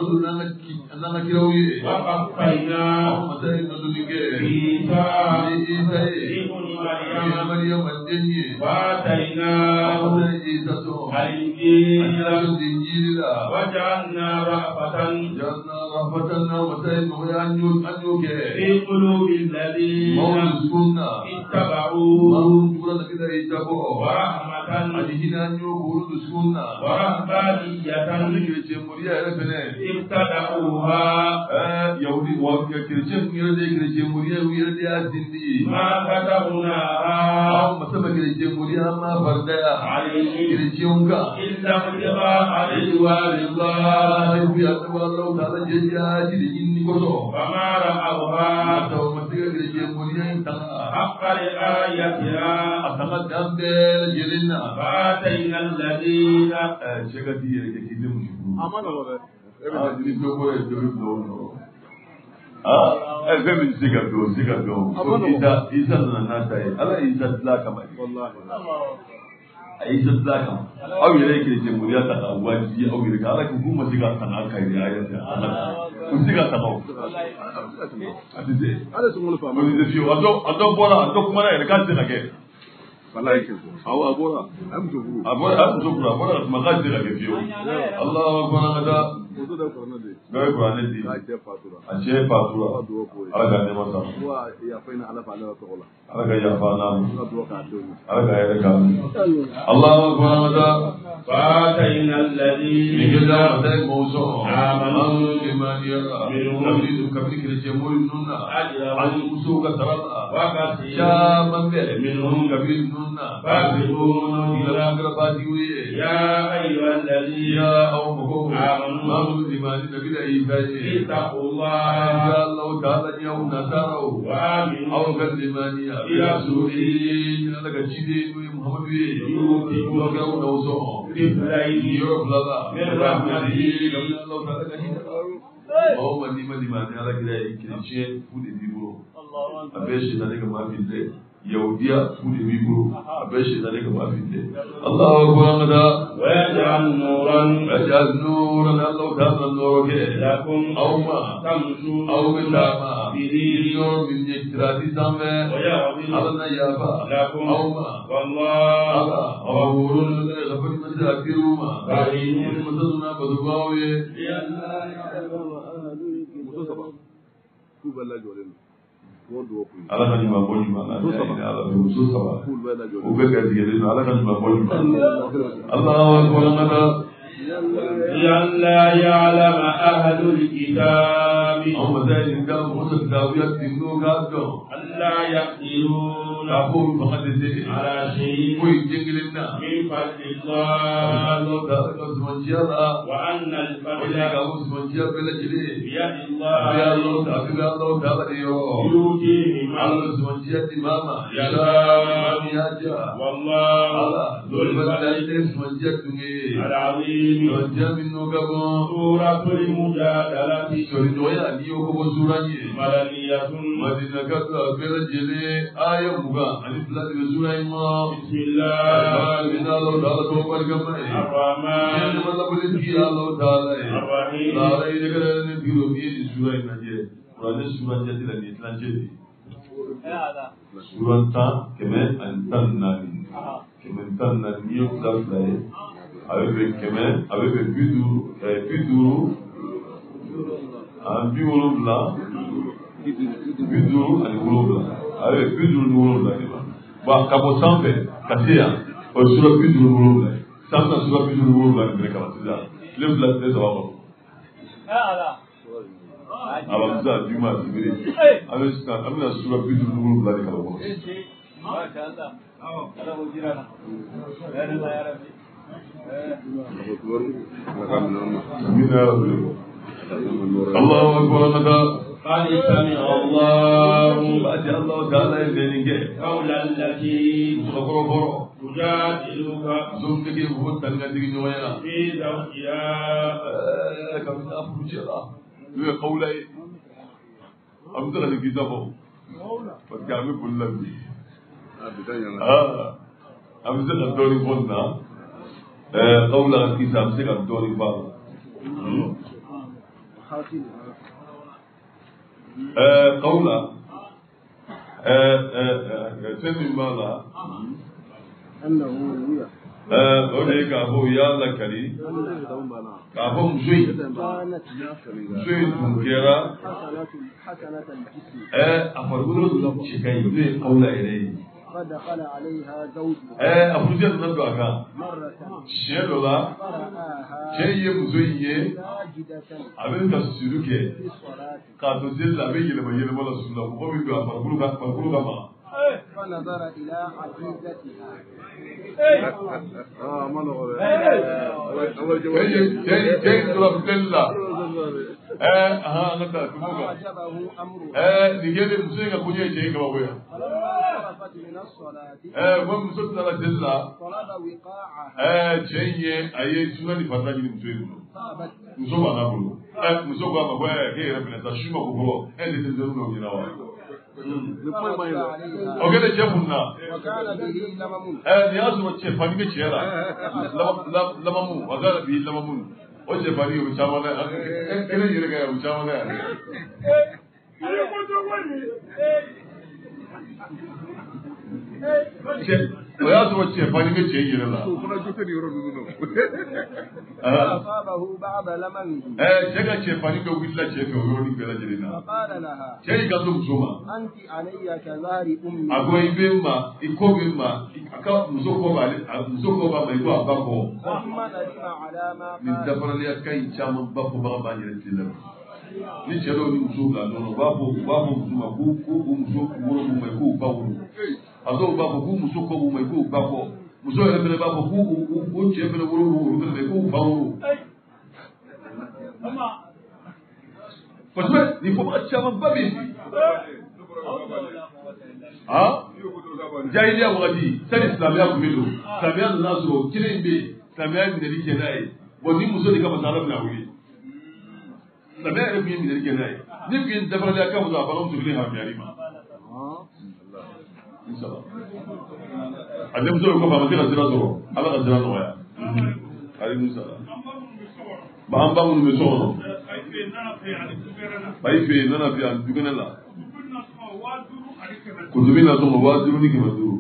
وقفينا عيسى ابن مريم وآتيناه الإنجيل وجعلنا رأفة في قلوب الذين اتبعوه ورحمة ورهبانية ابتدعوها ما كتبناها عليهم إلا ابتغاء رضوان الله فما رأوها حق رعايتها فآتينا الذين Ah, eh, fɛn min tɛ se ka dɔn, se ka dɔn. Isa, Isa nana n'a ta ye. Ala ye Isa dilan kama de. A ye Isa dilan kama. Aw yɛrɛ ye kerecɛnboliya ta k'a wajibi aw yɛrɛ kan. Ala ko k'u ma se ka tanga ka yɛrɛ a yɛrɛ Ala kan. U tɛ se ka tanga o. A tɛ se. O tɛ se fiyewu. A dɔ a dɔ bɔra, a dɔ kumana yɛrɛ k'a tɛ se ka kɛ. Awɔ, a bɔra. A bɔra, a bɔra, a bɔra ka kuma k'a tɛ se ka kɛ fiyewu. Alahu akbar ka taa. Dɔ ye kuranɛ di. A cɛ fatura. Ala ka nɛɛma sɔrɔ. Ala ka yafa n'a ma. Ala ka yɛrɛ k'a ma. Alahu akbar ka taa. فآتينا الذين آمنوا kabiri kabiri kerecɛnboli ninnu na. Hali musow ka sara la. Caman bɛ minnu kabiri ninnu na. Kira baatigiw ye. يا أيها الذين aw mɔgɔw. آمنوا maa minnu limani nabila Isa ye. اتقوا الله Allahu ta'ala ni aw nasaraw. وآمنوا aw ka limaniya. برسوله Ala ka ciden n'o ye Muhammadu ye. يؤتكم N'o kɛra u n'aw sɔn. كفلين Yɔrɔ fila la. من رحمته Allahu ta'ala ka hinɛ. Mɔgɔ ma n'i ma limani Ala kira ye chrétien fu de b'i bolo. A bɛɛ sitani ka maa min tɛ. Yahudiya fu de b'i bolo. A bɛɛ sitani ka maa min tɛ. Allahu akbar ka taa. ويجعل نورا Ajal nuran Allahu ta'ala nɔrɔ kɛ. لكم Aw ma. تمشوا Aw bɛ taama. به Yɔrɔ min ye sirati sanfɛ. ويغفر Ala na yafa. لكم Aw ma. والله Ala ghafurun ghafurun zakiruma. Rahim. Masazuna badugaw ye. Ala ka ɲuman bɔ ɲuman na. Ala bɛ muso saba. U bɛ garijɛgɛlen don. Ala ka ɲuman bɔ ɲuman na. Allahu akbar. لئلا يعلم أهل الكتاب أما ذلك كان موسى داوية تنو كاتو ألا يقدرون كابون فقد سيء على شيء كوي جنجلنا من فضل الله الله تعالى سبحانه وأن الفضل كابون سبحانه بلا جلي بيد يا الله الله تعالى الله تعالى يو يؤتيه من الله سبحانه إماما يشاء ياجا والله ذو الفضل سبحانه العظيم Jamin no gabo سورة المجادلة sori doya ni ko suranye مدنية madina ka bela jele aya muga ani blad be suray ma بسم الله bina lo dal ko par gamma e الرحمن ni mala bole ki Allah taala e الرحيم la ra ide gara ne biro bi di suray na je rane suran jati la ni tlan je suran ta keme antanna keme antanna ni ko dal play avec keme avec bidu bidu un bi wolonwula bi duuru ani wolonwula a bɛ bi duuru ni wolonwula de ma bon ka bɔ sanfɛ ka se yan o ye sura bi duuru ni wolonwula ye sanfɛ sura bi duuru ni wolonwula ni bɛrɛ kama sisan tile fila tile saba kɔnɔ alamisa juma sibiri an bɛ sisan an bɛna sura bi duuru ni wolonwula de kama kɔnɔ. الله أكبر مدى قد سمع الله بعد الله تعالى يبينك قول التي خبر خبر تجادلك زمك يفوت تنقدك نويا في زوجها كم أفو جرا لو قولي أمدر الكتابه فكامي كل لبي آه أمدر الدوري فوتنا قول الكتاب سيك الدوري فوتنا قولا سمي ماذا أنه أولي كافو يا ذكري كافو مزوي كانت مزوي مكيرا حسنة حسنة الجسم أفرغلو شكاين قولا إليه فدخل عليها زوجها أفرجت ندوك مرة شيلولا فرآها شيء مزوي ساجدة abin da su suke في الصلاة kato zilla bai yilma yilma la sunna ko bi do farkulu ka farkulu ka ma فنظر إلى عزيزتها اه ما نقول jai jai dura bella eh aha ngata kumuga فأعجبه أمره eh nigele musinga kunye jai ka baboya فانصرفت من الصلاة eh wa musotta la dilla طلب وقاعها eh jaiye aye sunani fataji ni mtuizu فأبت muso ba na bulu eh muso ba ba ba ke rabina ta shuma ko ko eh de de no ni nawa فرد عليها ogele jefunna وكان به لمم eh ni azu wace fani be cera lamamu wagara bi lamamu oje fani o chama na kele yere ga o chama na o ya zo wace fani be ce yere la kuna jote ni yoro nuno فأصابه بعض لممه eh jaga ce fani be willa ce fe o ni bela jirina فقال لها ce ga dum suma أنت علي كظهر أمي ago ibe ma iko bi ma aka muso ko ba muso ko ba mai ko abako ثم ندم على ما min قال dafara ya kai chama bako ba ba yere tilam ni celo ni muso la no ba bo ba bo muso ma ku ku muso ku woro mu mai ku ba woro azo ba ko ku muso ko mu mai ku ba ko muso ya bele ba ko ku ku che bele woro woro bele ku ba woro parce que ni ko ba chama ba bi ha jahiliya wakati sai islamiya ku milo islamiya na so kile mbe islamiya ni dali kenai bo ni muso ni kama sala na wuri islamiya ni bi ni dali kenai ni bi da fara ka mu da balon su ha mi arima inshallah adam zo ko ba ma tira zira zo ala ka zira no ya ali musa ba an ba mu me so no bai fe nana fi an dugana la kutubi na so wa duru ni kema duru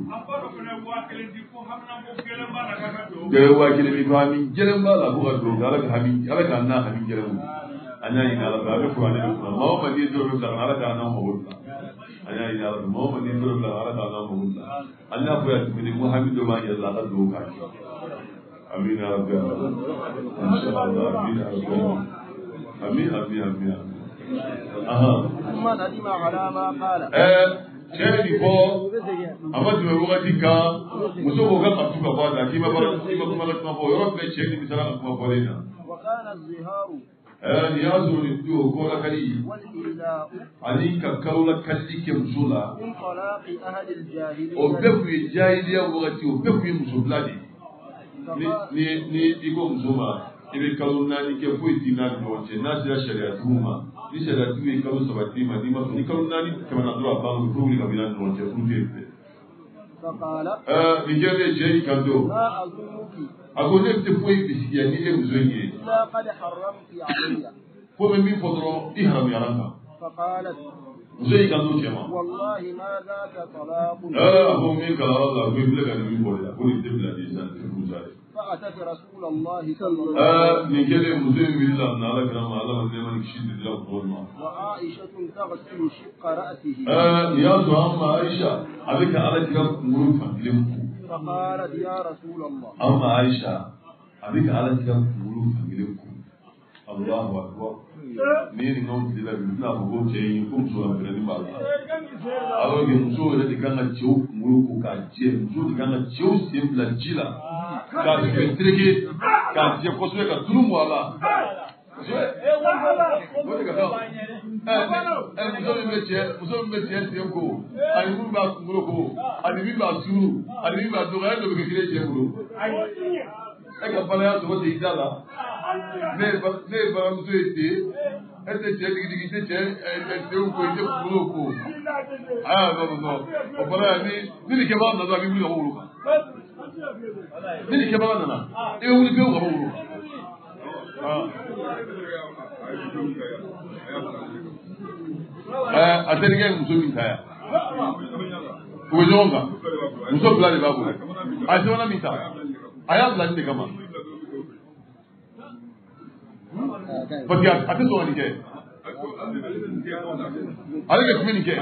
gare wa kile mi fa mi jeren ba la buga duru ala ka hami ala ka na hami jeren anya ina ala ba be qur'ani be ma ma ma ni duru da ala ka na mo wala anya ina ala ma ma ni duru da ala ka na mo wala anya ko ya mi muhammadu ma ya la da do ka amin ya rabbi insha Allah amin ya rabbi amin amin amin aha ثم ندم على ما قال eh cɛni fɔ a ma tɛmɛ wagati kan muso ko ka katu ka bɔ a la k'i ma baara k'i ma kuma ka kuma fɔ yɔrɔ bɛɛ cɛ ni misala ka kuma fɔlen na وكان الزهار eh nin y'a sɔrɔ nin don ko lakali والإيلاء ani ka kalo lakali kɛ muso la من طلاق أهل الجاهلية o bɛɛ tun ye jahiliya wagati o bɛɛ tun ye muso bila de ni ni ni i ko muso ma i bɛ kalo naani kɛ foyi t'i n'a ni ɲɔgɔn cɛ n'a sera sariyatigiw ma ni sariyatigiw ye kalo saba d'i ma n'i ma ni kalo naani tɛmɛna dɔrɔn a ban o furu wuli ka b'i n'a ni ɲɔgɔn cɛ furu tɛ fɛ. فقال nin kɛlen cɛ y'i kan to ما أظنك a ko ne tɛ foyi bisigiya ni e muso in ye إلا قد حرمت علي ko bɛ min fɔ dɔrɔn i haramuyara n kan فقالت muso y'i kan to cɛ ma. والله ما ذاك طلاق a ko min kalara la ko i filɛ ka nin min fɔ de la ko nin tɛ bila de sa tɛ furu sa de. فأتت رسول الله صلى الله عليه وسلم nin kɛlen muso in wulila na ala kira ma ala ma nɛɛma ni kisi de dira mɔgɔw ma. وعائشة تغسل شق رأسه nin y'a sɔrɔ an ma Aisha a bɛ ka ala kira kunkolo fankelen ko. فقالت يا رسول الله an ma Aisha a bɛ ka ala kira kunkolo fankelen ko. Allahu akbar. ni ye nin kan tile la bi u bɛna fɔ ko cɛ in ko muso la fɛnɛ b'a la. alors que muso yɛrɛ de kan ka cɛw kunkolo ko k'a jɛ muso de kan ka cɛw sen bila ji la k'a sen tereke k'a jɛ kosɛbɛ ka tulu mɔ a la. muso min bɛ cɛ muso min bɛ cɛ sen ko ani min b'a kunkolo ko ani min b'a suru ani min b'a dɔgɔ e dɔ bɛ kɛ kelen cɛ bolo e ka balaya sɔrɔ ten i da la ne ye baramuso ye ten e tɛ cɛ digidigi i tɛ cɛ senw ko i tɛ kunkolo ko aa non non non o balaya ni ni nin kɛbaga nana a bɛ wuli ka bɔ wolo kan ni nin kɛbaga nana i bɛ wuli pewu ka bɔ wolo kan. a terikɛ ye muso min ta yan u bɛ ɲɔgɔn kan muso fila de b'a bolo a ye sabanan min ta a y'a bila nin de kama parce que a tɛ sɔn ka nin kɛ ale de tun bɛ nin kɛ.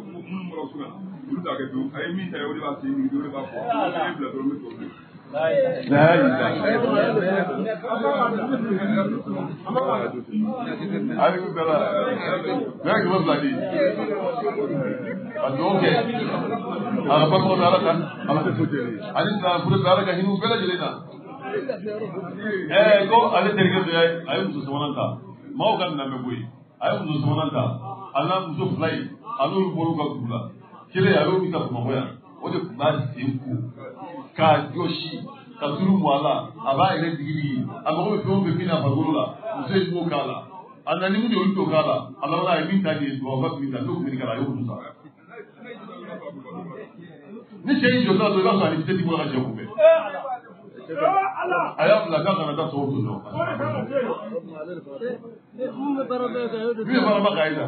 Aleykum salaam. Ne kama biladi. A dugawu kɛ. A ka patron bɛ Ala kan. Ala tɛ foyi kɛ. Ale sinamuso bɛ Ala ka hinɛ u bɛɛ lajɛlen na. Ɛɛ ko ale terikɛ dɔ ye a ye muso sabanan ta. Maaw ka minɛn bɛ bɔ yen. A ye muso sabanan ta. A n'a muso fila in a n'olu bɔr'u ka dugu la. Kelen a y'o min ta Bamakɔ yan. O de tun b'a sen ko k'a jɔsi ka tulu mɔ a la a b'a yɛrɛ digi digi a mago bɛ fɛn o fɛn min na farikolo la muso in b'o k'a la a nana ni mun de y'olu t'o k'a la a laban a ye min ta nin ye tubabu ka min ta n'o tun bɛ nin k'a la a y'o kun sa ni cɛ y'i jɔ sisan i b'a sɔrɔ a ni tɛ bɔ ka cɛ kunbɛn a y'a bila k'a kana taa tɔw to dɔn min ye baraba k'a ye sa.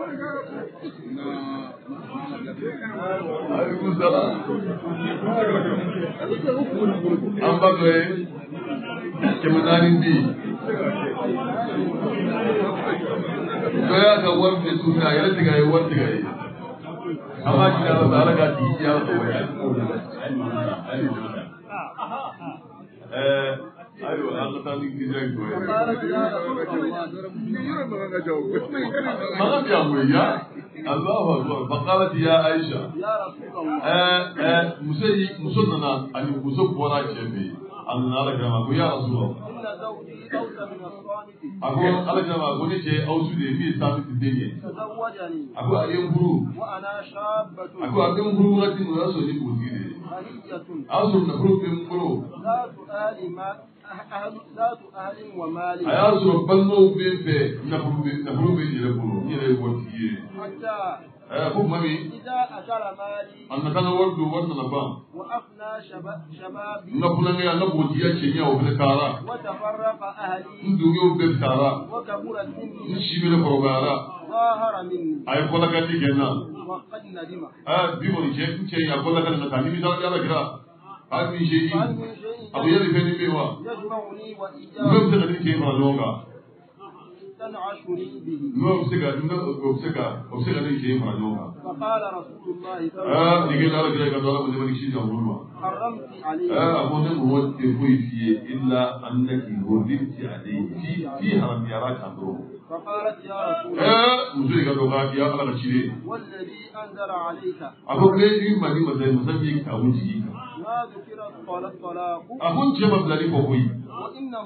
Aleykum salaam. an ba dɔ ye kɛmɛ naani di dɔ y'a ka wari minɛ tuguni a yɛrɛ tɛ ka ye wari tɛ ka ye an b'a ɲini Ala fɛ Ala k'a tigi ci Ala tɔgɔ ye. ayiwa an ka taa ni kiriya in tɔ ye. makan bɛ yan koyi ya. Allahu akbar. Faqalat ya Aisha. muso muso nana ani muso bɔra cɛ fɛ yen a nana Ala kira ma ko ya Rasulullah. a ko Ala kira ma ko ne cɛ Awusu de ye min ye Saamiti den ye. a ko a ye n furu. a ko a bɛ n furu wagati min o y'a sɔrɔ ni npogotigi de ye. a y'a sɔrɔ nafolo bɛ n bolo. a y'a sɔrɔ balimaw bɛ n fɛ nafolo bɛ nafolo bɛ n yɛrɛ bolo n yɛrɛ ye waritigi ye. ko tuma min a nana ka wari don wari nana ban. n ka kulonkɛ n ka bogotigiya cɛɲɛ o fana taara. n dongɛw bɛɛ taara. n si bɛ ne kɔrɔbayara. a ye kɔlakali kɛ n na. bi kɔni cɛ n cɛ in a kɔlakali na taa ni mi taa Ala kira. hali ni seyi a ko yali fɛn ni bɛ wa. n bɛ se ka nin cɛ in fara ɲɔgɔn kan. تنعشني به. نوبسكا نوبسكا نوبسكا نيجي فرانوكا. فقال رسول الله صلى الله آه عليه نيجي نارا كذا كذا ولا بدي نكشي جامعنا. حرمت عليه. آه أقول لك هو تقوي فيه إلا أنك هرمت عليه في في حرم يراك أمره. فقالت يا رسول الله. آه مسوي كذا وقال يا الله كشيء. والذي أنزل عليك. أقول لك ما دي مثلا مثلا يك تاون جيك. ما ذكر الطلاق. أقول جمع بلادي فوقي. وإنه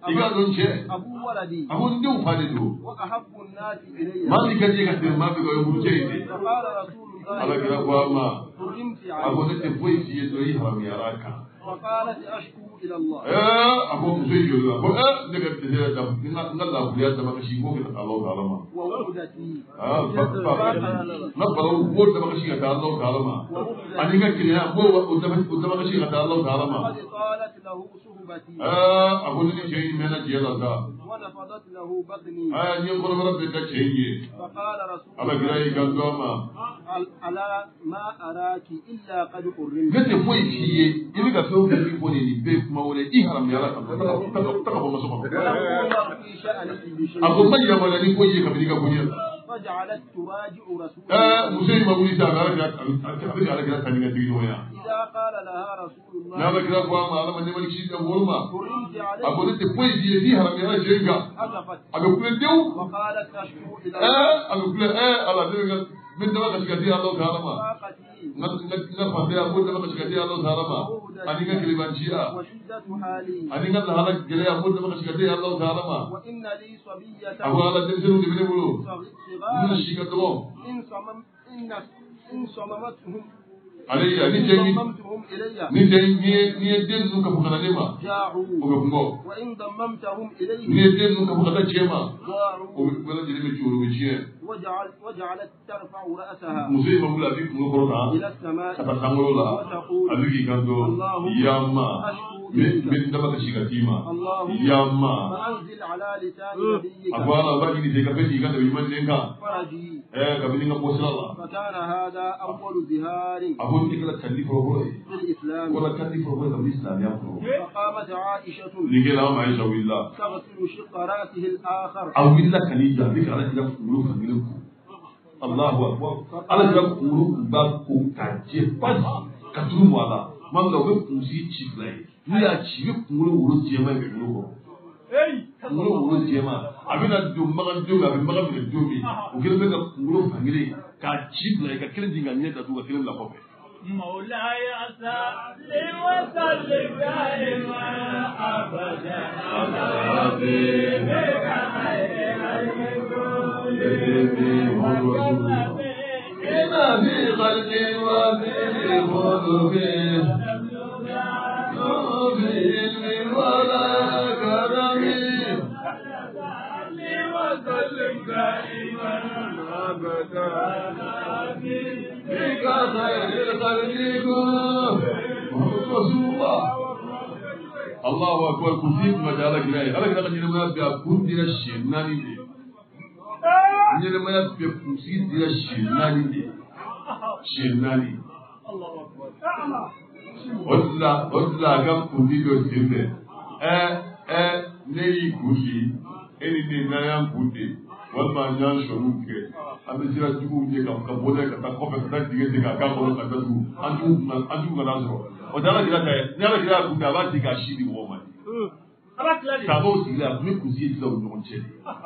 أبو ولدي. أقول دو فادو. وأحب الناس إلي. ما بيجي كذا ما بيجي يقول شيء. فقال رسول الله. على كذا قوما. حرمت عليه. أقول لك تقوي فيه توي حرم يراك. فقالت أشكو إلى الله. آه أقول مسوي كذا. أقول آه نقدر تهيأ دم. نلا بلاد دم كشيء مو كذا الله تعالى ما. وولدتي. آه نبلو بود دم كشيء كذا الله تعالى ما. أنا كذا مو ودم ودم كشيء كذا الله تعالى ما. قد قالت له صحبتي. آه أقول لك شيء من الجيل هذا. ونفضت له بطني. آه يقول مرة بيتا شيء. فقال رسول على كذا كذا على ما أراك إلا قد قرنت. قلت فوي فيه يبي كفيو كفي فوني بيف ما ولا إيه حرام يلا كم تك تك تك ما سمع. في شأنه بشيء. أقول ما يا ولا ني فوي كفي كفي فوني. فجعلت تراجع رسول الله. آه مسلم ما ولي تعالى على كذا على كذا ثاني كذي نويا. إذا قال لها رسول الله. نعم كذا قوام على من يملك شيء أقول ما. قرنت عليه. أقول أنت فوي فيه دي حرام يلا شيء كا. أقفت. أقول كل ديو. وقالت أشكو إلى الله. آه أقول كل آه الله ديو من دماغ كذي الله تعالى ما. نت نت نت فاتي أقول دماغ كذي الله تعالى ما. أني كلمة شيئا. وشدة حالي. أني كذا هذا كذي أقول دماغ كذي الله تعالى ما. وإن لي صبية. أقول الله تنسلو تبني بلو. صغار. من الشيء كتبوا. إن صمم إن إن صممتهم. علي يعني جاي ضممتهم إلي. نجاي نيه نيه دين نوكا بكرة نما. جاعوا. وبكمو. وإن ضممتهم إليه. نيه دين نوكا بكرة جيما. ضاعوا. وبلا جري مجور وجيه. وجعل وجعلت ترفع رأسها. مسلم مقول أبي كم كورونا. إلى السماء. كتسامرو لا. وتقول. أبي كندو. ياما. من من دمك شيكاتيما. ياما. فأنزل على لسان نبيك. أقول الله بقى إني تكفي تيجان تبي من نينكا. فرجي. إيه كبدي نعم بوسلا. فكان هذا أول زهار. أقول لك لا تكلف ربوي. في الإسلام. ولا تكلف ربوي كبدي إسلام يا أخو. فقامت عائشة. لكن لا ما يشاء الله. تغسل شق رأسه الآخر. أو إلا كنيجا بك على كذا فلوس فلوس. الله أكبر. على كذا فلوس باكو كجيب بس كتوم ولا. ما لو بفلوسي تشيفلاي. نيا تشيف فلوس فلوس جيما فلوس. فلوس فلوس جيما. أبينا دوم مغان دوم أبي مغان من دومي. وكذا بيجا فلوس فاميلي كجيفلاي ككلم دينغ نيا تدوغ كلم لا كوفي. مولاي صل وسلم دائما ابدا على حبيبك خير الرسول إما في خلق وفي خلق وفي علم ولا كرم وسلم دائما ابدا بك خير الخلق رسول الله. الله أكبر كثير ما جالك لا على كذا كذا ما بيكون دير الشيء ناني دي نيل ما بيكون سيد دير الشيء ناني دي شيء ناني الله أكبر ولا ولا كم كذي بيصير eh eh neyi kusi eni ni nayan kuti walma nyan shoru ke abisira jugu je ka ka bole ka ta kofe ka dige dige ka ka bolo ka tu anju anju ga nazo o dala gira ka dala gira ku da ba diga shi di wo man ala klali sabo tigla ku kusi di lo non che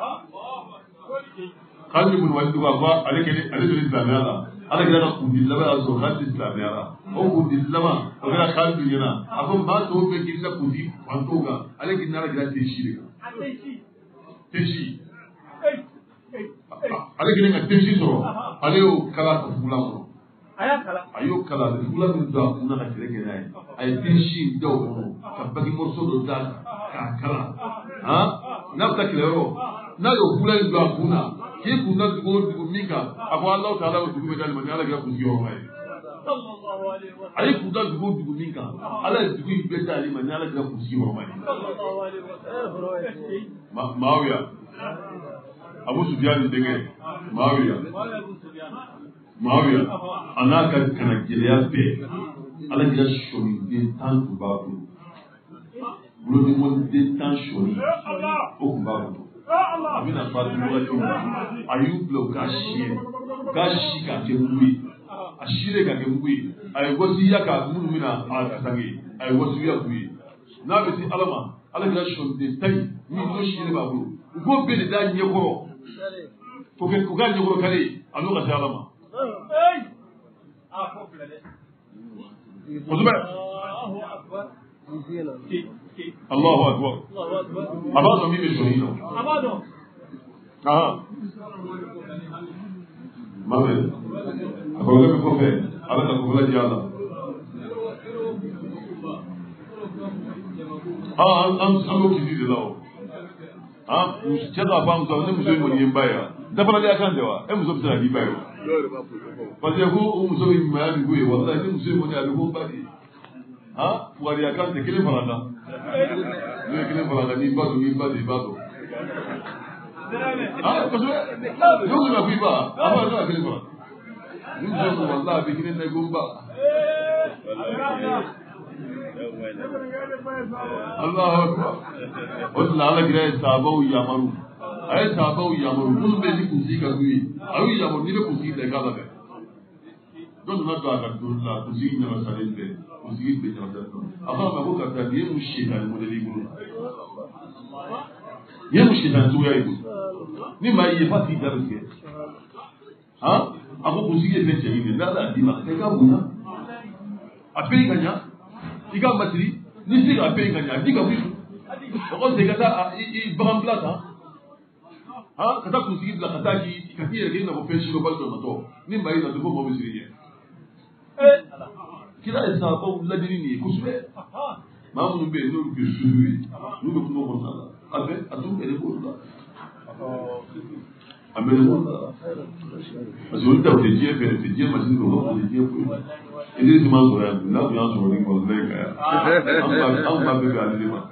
kalli mun wali duwa ba ale ke ale do islamiyala ala gira ka ku di laba azo kalli islamiyala o ku di lama o gira kalli yana afon ba to be kinna ku di antoga ale kinna ala gira te shi te shi ale kini ka te shi soro ale yo kala ka fula soro aya kala ayo kala de fula min do kuna ka tere kene ay ay te shi do ka bagi morso do da ka kala ha na ta kilero na yo fula do kuna ke kuna do do minka abo Allah taala do be dal man ala ga ku yo mai sallallahu alaihi wasallam ay kuna do do minka ala do be dal man ala ga ku yo mai sallallahu alaihi wasallam Muawiya Abu Sufyan denge Muawiya Muawiya anaka kana giliya be ala gila shoni de tan babu bulo de mon de tan shoni o babu amina fatu wati ayu blo kashi kashi ka ke mui ashire ka ke mui ay wasi ya ka mun mina a kasange ay wasi ya kui na bi alama ala ga shon de tay ni no shire ba bulu go be da nye koro ko ke ko ga nye koro kare anu ga alama eh a ko plane Allahu akbar Allahu akbar Allahu akbar abado mimi shonino abado ah mame akoga ko fe ala ka ko la jala ah an an an ko kidi de lawo ah cheza fam so ne muso mo ni mbaya da fana ya kan dewa e muso bisa di bayo parce que ko muso ni ma bi ko wallahi ne muso mo ni abi ko badi ah wari ya kan de kile faranda ne kile faranda ni bado ni badi bado ah ko so yo na bi ba aba na kile faranda ni muso wallahi bi kile ne gumba Allahu akbar wasu na ala gira sabau yamaru ay sabau yamaru kun be ni kusi ka gui ayi yamaru ni be kusi de kala be don na ga ga dulla kusi ni na sare be kusi be ta da aba ma ko ka ta ni mu shetan mo de liburu ye mu shetan tu ya ibu ni ma yi fa ti da ke ha ako kusi ke be ni na da di ma ke ka bu na api kanya iga matri ni siga pe nganya diga wisu ko se kata i bagan plata ha kata kusigi bla kata ki kati yere na ko penshi ko baldo na to ni mai na dubo mo bisiri eh kila esa ko ladini ni kusbe ma mu be no bi suri nu be no ko sala abe atu ele ko da amene ko da azu nda o je pe pe je ma sin ko ko je ko ele se ma so ya na ko ya so ni ko le ka amma amma be ga ni ma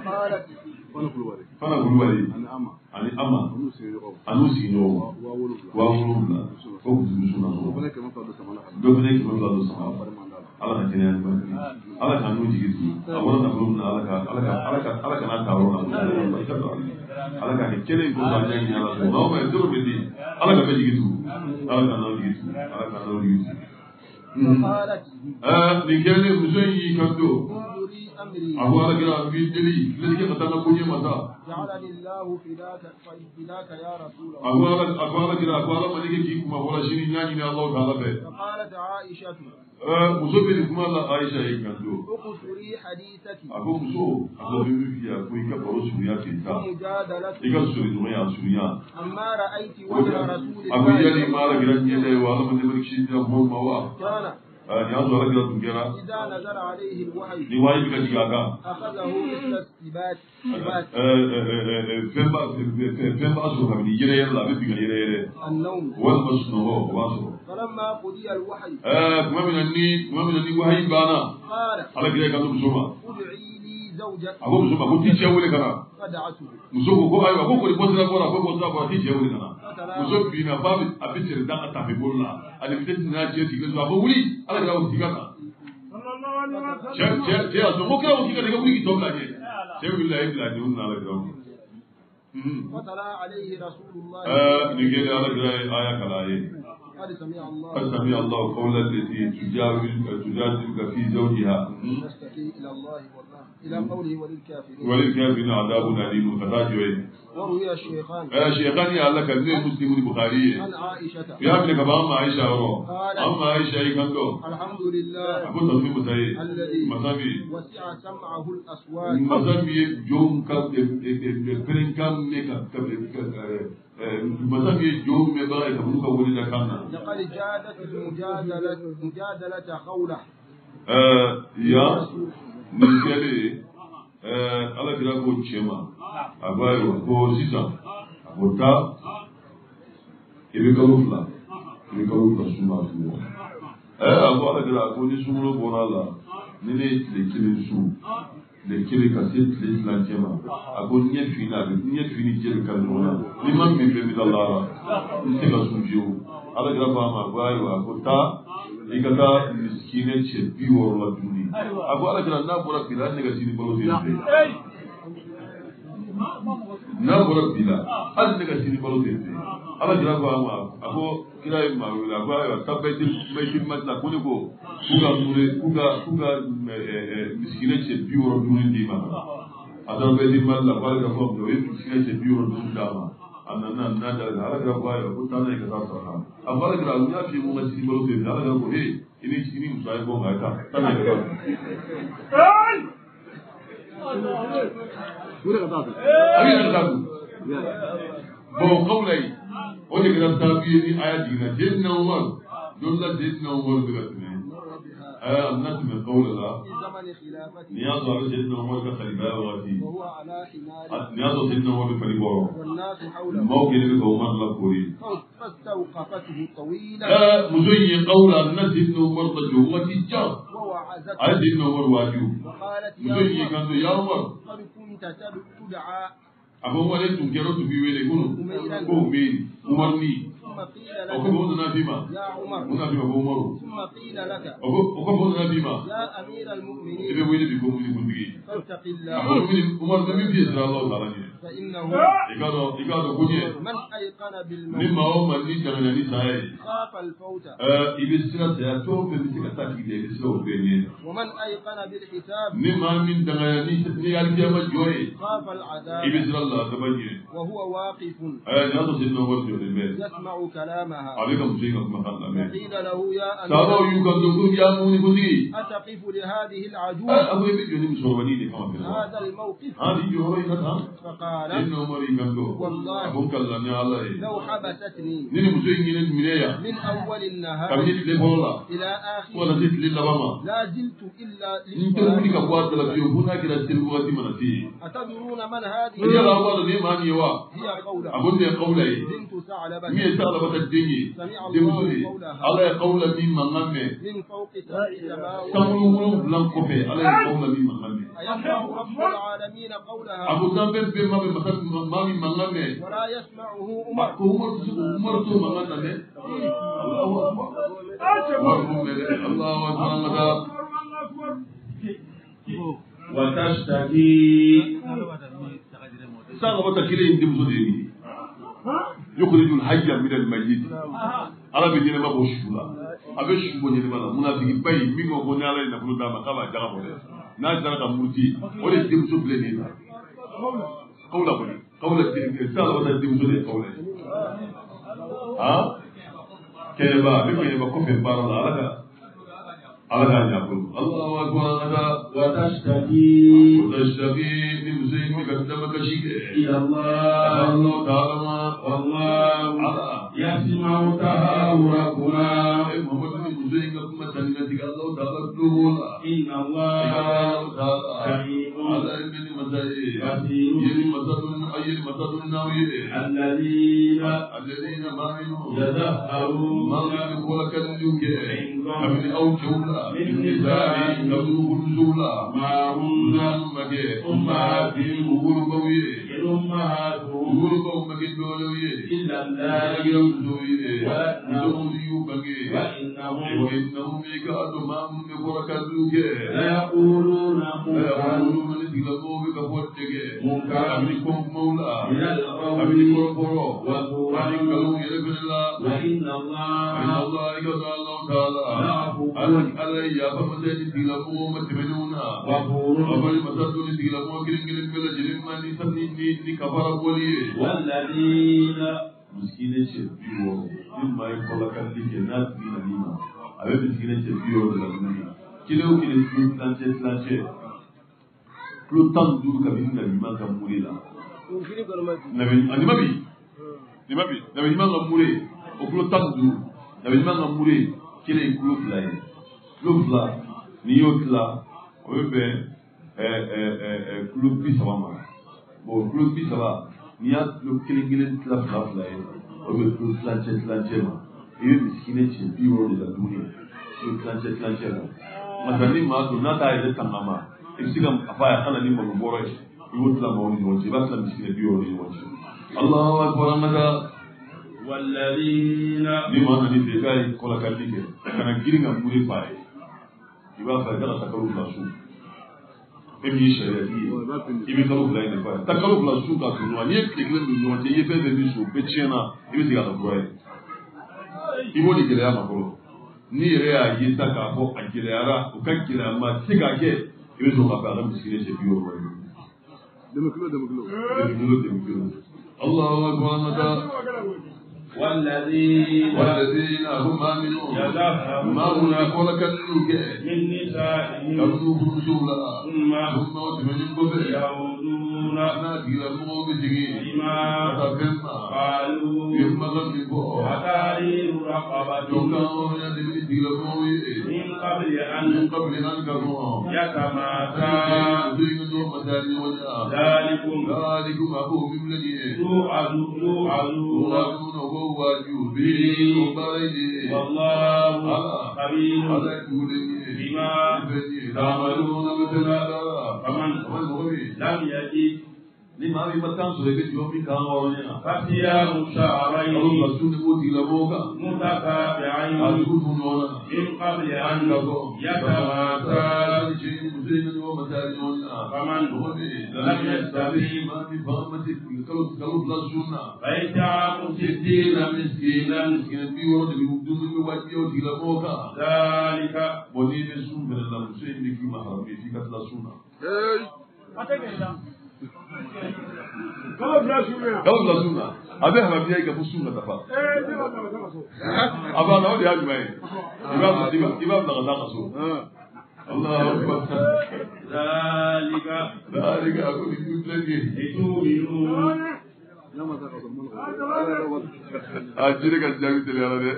fana kulubali ani ama anu sinyo wa wulula ko kuzuzu na ko do fene ke ma do sama ala ka tene ani ba ala ka nu jigitu awon na ko na ala ka ala ka ala ka ala ka na ta ro na ala ka ke kene ko ba nyani ala ko no me do be di ala ka be jigitu ala ka na jigitu ala ka na jigitu ah ni kene muso yi kando أقول لك يا أبي جلي لذلك مثلا بني متى جعلني الله فداك فداك يا رسول الله أقول لك أقول لك أقول لك ملك كيف ما هو شيء نياني الله تعالى به فقالت عائشة مسوي لكم الله عائشة يكندو اقصري حديثك أقول مسوي أقول بيبي يا أقول كيف بروس سوريا كيتا مجادلة إيكال سوري دمية سوريا أما رأيت وجه رسول الله أقول يا لي ما لك رجع لي وأنا من الملك شيء هو ما هو كان ni azo ala gila tungera إذا نزل عليه الوحي ni wayi bika jigaga أخذه مثل السبات سبات femba femba azo kabini yere yere la bika yere yere النوم wal masno ho waso فلما قضي الوحي eh kuma minani kuma minani wayi bana قال ala gila kan musoma ادعي لي زوجك abo musoma ko ti chewule kana فدعته musoko ko ayo ko ko ko sira ko ko ko sira ko ti chewule kana muso bina babu abitir dan atafe bolla ali fitin na je ti ko abo wuli ala gila ko tigana je je je azo mo kira ko tigana ko wuli to blaje je willa ibla de unna ala gila فطلع عليه رسول الله eh ni gele ala gila aya kala ye قد سمع الله قد سمع الله قولا التي تجادلك تجادلك في زوجها تشتكي الى الله والله الى قوله وللكافرين وللكافرين عذاب أليم فتاجوي وروي الشيخان يا شيخان يا الله كذب مسلم البخاري عن عائشة يا ابن كبام عائشة ورو أما عائشة يكندو الحمد لله أقول تصميم مساي الذي مسامي وسع سمعه الأصوات مسامي يوم كم كرين كم ميكا مسامي يوم مبارك كم كولنا كنا لقد جادت المجادلة مجادلة خولة يا نسيالي ala kira ko chema abayo ko sisa abota ibe kalufla ibe kalufla suma suwa eh abo ala kira ko ni sumulo bonala ni ne le kile su le kile ka se le la chema abo nye fina be nye fini jere ka nona ni man me be bilallah ni se ka sunjo ala kira ba ma abayo abota ikata miskine che biwor la duni abu ala kira na bora bila ne ga sini bolo sini n'a bɔra bi la hali ne ka sini balo tɛ ten ala jira ko a ma a ko kira ye maa wele a ko ayiwa taa bɛɛ di mati la ko ne ko k'u ka mure k'u ka k'u ka misikine cɛ bi wɔɔrɔ duuru d'i ma a taara bɛɛ di mati la k'ale ka fɔ o ye misikine cɛ bi wɔɔrɔ duuru d'a ma a nana n'a dala ala jira ko ayiwa ko taa n'a ye ka taa saraka a ko ala jira n y'a f'i ye ko n ka sini balo tɛ ten ala jira ko ee i ni i ni muso ye bɔ nka taa taa n'a ye ka taa. bon kawlay o de kɛra sababu ye ni aya jiginna Seydina Umar don la Seydina Umar bɛ ka tɛmɛ aya a bɛna tɛmɛ kawla la ni y'a sɔrɔ a bɛ Seydina Umar ka xalifaya waati ni y'a sɔrɔ Seydina Umar bɛ fali kɔrɔ maaw kɛlen bɛ ka Umar lakoori muso in ye kawla a bɛna Seydina Umar ka jɔ waati jan a ye Seydina Umar waaju muso in ye kanto ya Umar a ko wale tun kɛra tun b'i wele ko ko Umeri Umar ni o ko mun nana f'i ma mun nana f'i ma ko Umaru o ko o ko mun nana f'i ma i bɛ wele bi ko muli kuntigi a ko Umaru bɛ min f'i ye sira Alahu taala ɲɛ i k'a dɔn i k'a dɔn ko ɲɛ ni maa o maa ni jamana ni saya ye i bɛ sira saya fɛn o fɛn bɛ se ka taa k'i la i bɛ sira o bɛɛ ɲɛ ni maa min dangaya ni ni alikiyama jɔ ye i bɛ sira العذاب وهو واقف يسمع كلامها قيل له يا أمير أتقف لهذه العجوز هذا الموقف فقال والله لو حبستني من أول النهار إلى آخر لا زلت إلا أتدرون من هذه هي قولة بنت ثعلبة سمع الله قولها من فوق سبع سماوات أيسمع رب العالمين قولها ولا يسمعه عمر الله أكبر وتشتكي سأغبط كلين دمزوني يخرج الحي من الميت على بدين ما بوشولا أبيش بني لما منافق باي مين وبني على نقول دام كما جابوا ناس جرى دموتي ولا دمزو بلني قولا بني قولا سأغبط دمزوني قولا ها كيبا بكيبا كوفي بارلا على على أن يقول الله أكبر وتشتكي وتشتكي لمسلم قدمك شيء إلى الله الله تعالى والله يسمع تهاوركما محمد بن مسلم كما سنتك الله تعالى دولا إن الله كريم على ابن مسائل يلي مسد أي مسد النووي الذين الذين ما منهم يتهاورون ما من خلق اليوم من أو جولا من نساء يبلغ النزولا ما هن أمهاتهم وغربوي أمهاتهم وغربهم مجدولوي إلا الله وإنهم وإنهم يكادوا ما هم بفركاتوك ليقولون ليقولون لتلقوا بكفوتك أملكم مولا من القول أملكم فرو وأنكلوا يلبن الله وإن الله إن الله يقضى الله تعالى علي فمسجد تلقوا متمنونا وقال مسجد تلقوا كلم كلم كلا جلم ما نسمي كفر ولي والذين مسكين شبيو مما يقول لك الناس من الإيمان أبي مسكين شبيو للمني كيلو كيلو كيلو تلانشة تلانشة كيلو تام دور كبير الإيمان كموليلا نبي أني ما بي نبي بي نبي الإيمان كمولي وكيلو تام دور نبي الإيمان كمولي كيلو كيلو فلاي كيلو فلا نيو فلا ويبقى كيلو بيس وما بو كيلو بيس وما ni y'a tulo kelen kelen tila fila fila ye o bɛ tulo tilancɛ tilancɛ ma i bɛ misikine cɛ bi wɔɔrɔ de la dumuni tulo tilancɛ tilancɛ la masa ni maa don n'a t'a yɛrɛ tanga ma i bɛ se ka a fɔ a ye kana ni malo bɔrɔ ye i b'o tila maaw ni ɲɔgɔn cɛ i b'a tila misikine bi wɔɔrɔ ni ɲɔgɔn cɛ alahu akbar an ka taa والذين ni maa nana i fɛ k'a ye kɔlɔkali kɛ ka na girin ka muri fa ye i b'a fɛ i ka taa kalo fila so e min ye sariya tigi ye i bɛ kalo fila in de fa ye ta kalo fila su ka surun n'i ye tile kelen don ɲɔgɔn cɛ i ye fɛn fɛn min so bɛɛ tiɲɛna i bɛ segin a ka kura ye i b'o de gɛlɛya ma fɔlɔ n'i yɛrɛ y'a ye sa k'a fɔ a gɛlɛyara o ka gɛlɛya ma se k'a kɛ i bɛ sɔn k'a fɛ a ka misikelen cɛ bi wɔɔrɔ ye dɛmɛ kilo dɛmɛ kilo dɛmɛ kilo dɛmɛ kilo Allahu akbar والذين والذين هم آمنون ما هم يقول كنوك من نسائهم كنوك رسولا ثم ثم وتمنين كفر يعودون ناكي الموت جيجي بما تفهمنا قالوا يما غنبو وتحرير رقبة يوكاو يدمي تيل موي من قبل أن من قبل أن كفو يتماسا ذلكم ذلكم أبو مملكي توعدون توعدون وواجب به وبريه والله خبير على كل بما تعملون مثلا فمن لم يجد لما في مكان سوى يوم كان ورنا فصيام شهرين الله رسول موتي لبوكا متتابعين من قبل أن يتماسا فمن لم يستطيع فإطعام ستين مسكينا ذلك Kalau belas sunna, ada hal dia yang bersunna dapat. Apa nak dia jual? Ibab ibab ibab tak ada kasu. Allah Akbar. Zalika, zalika aku ikut lagi. Itu minum. Nama tak kasu. Ajar kan jangan terlihat ada.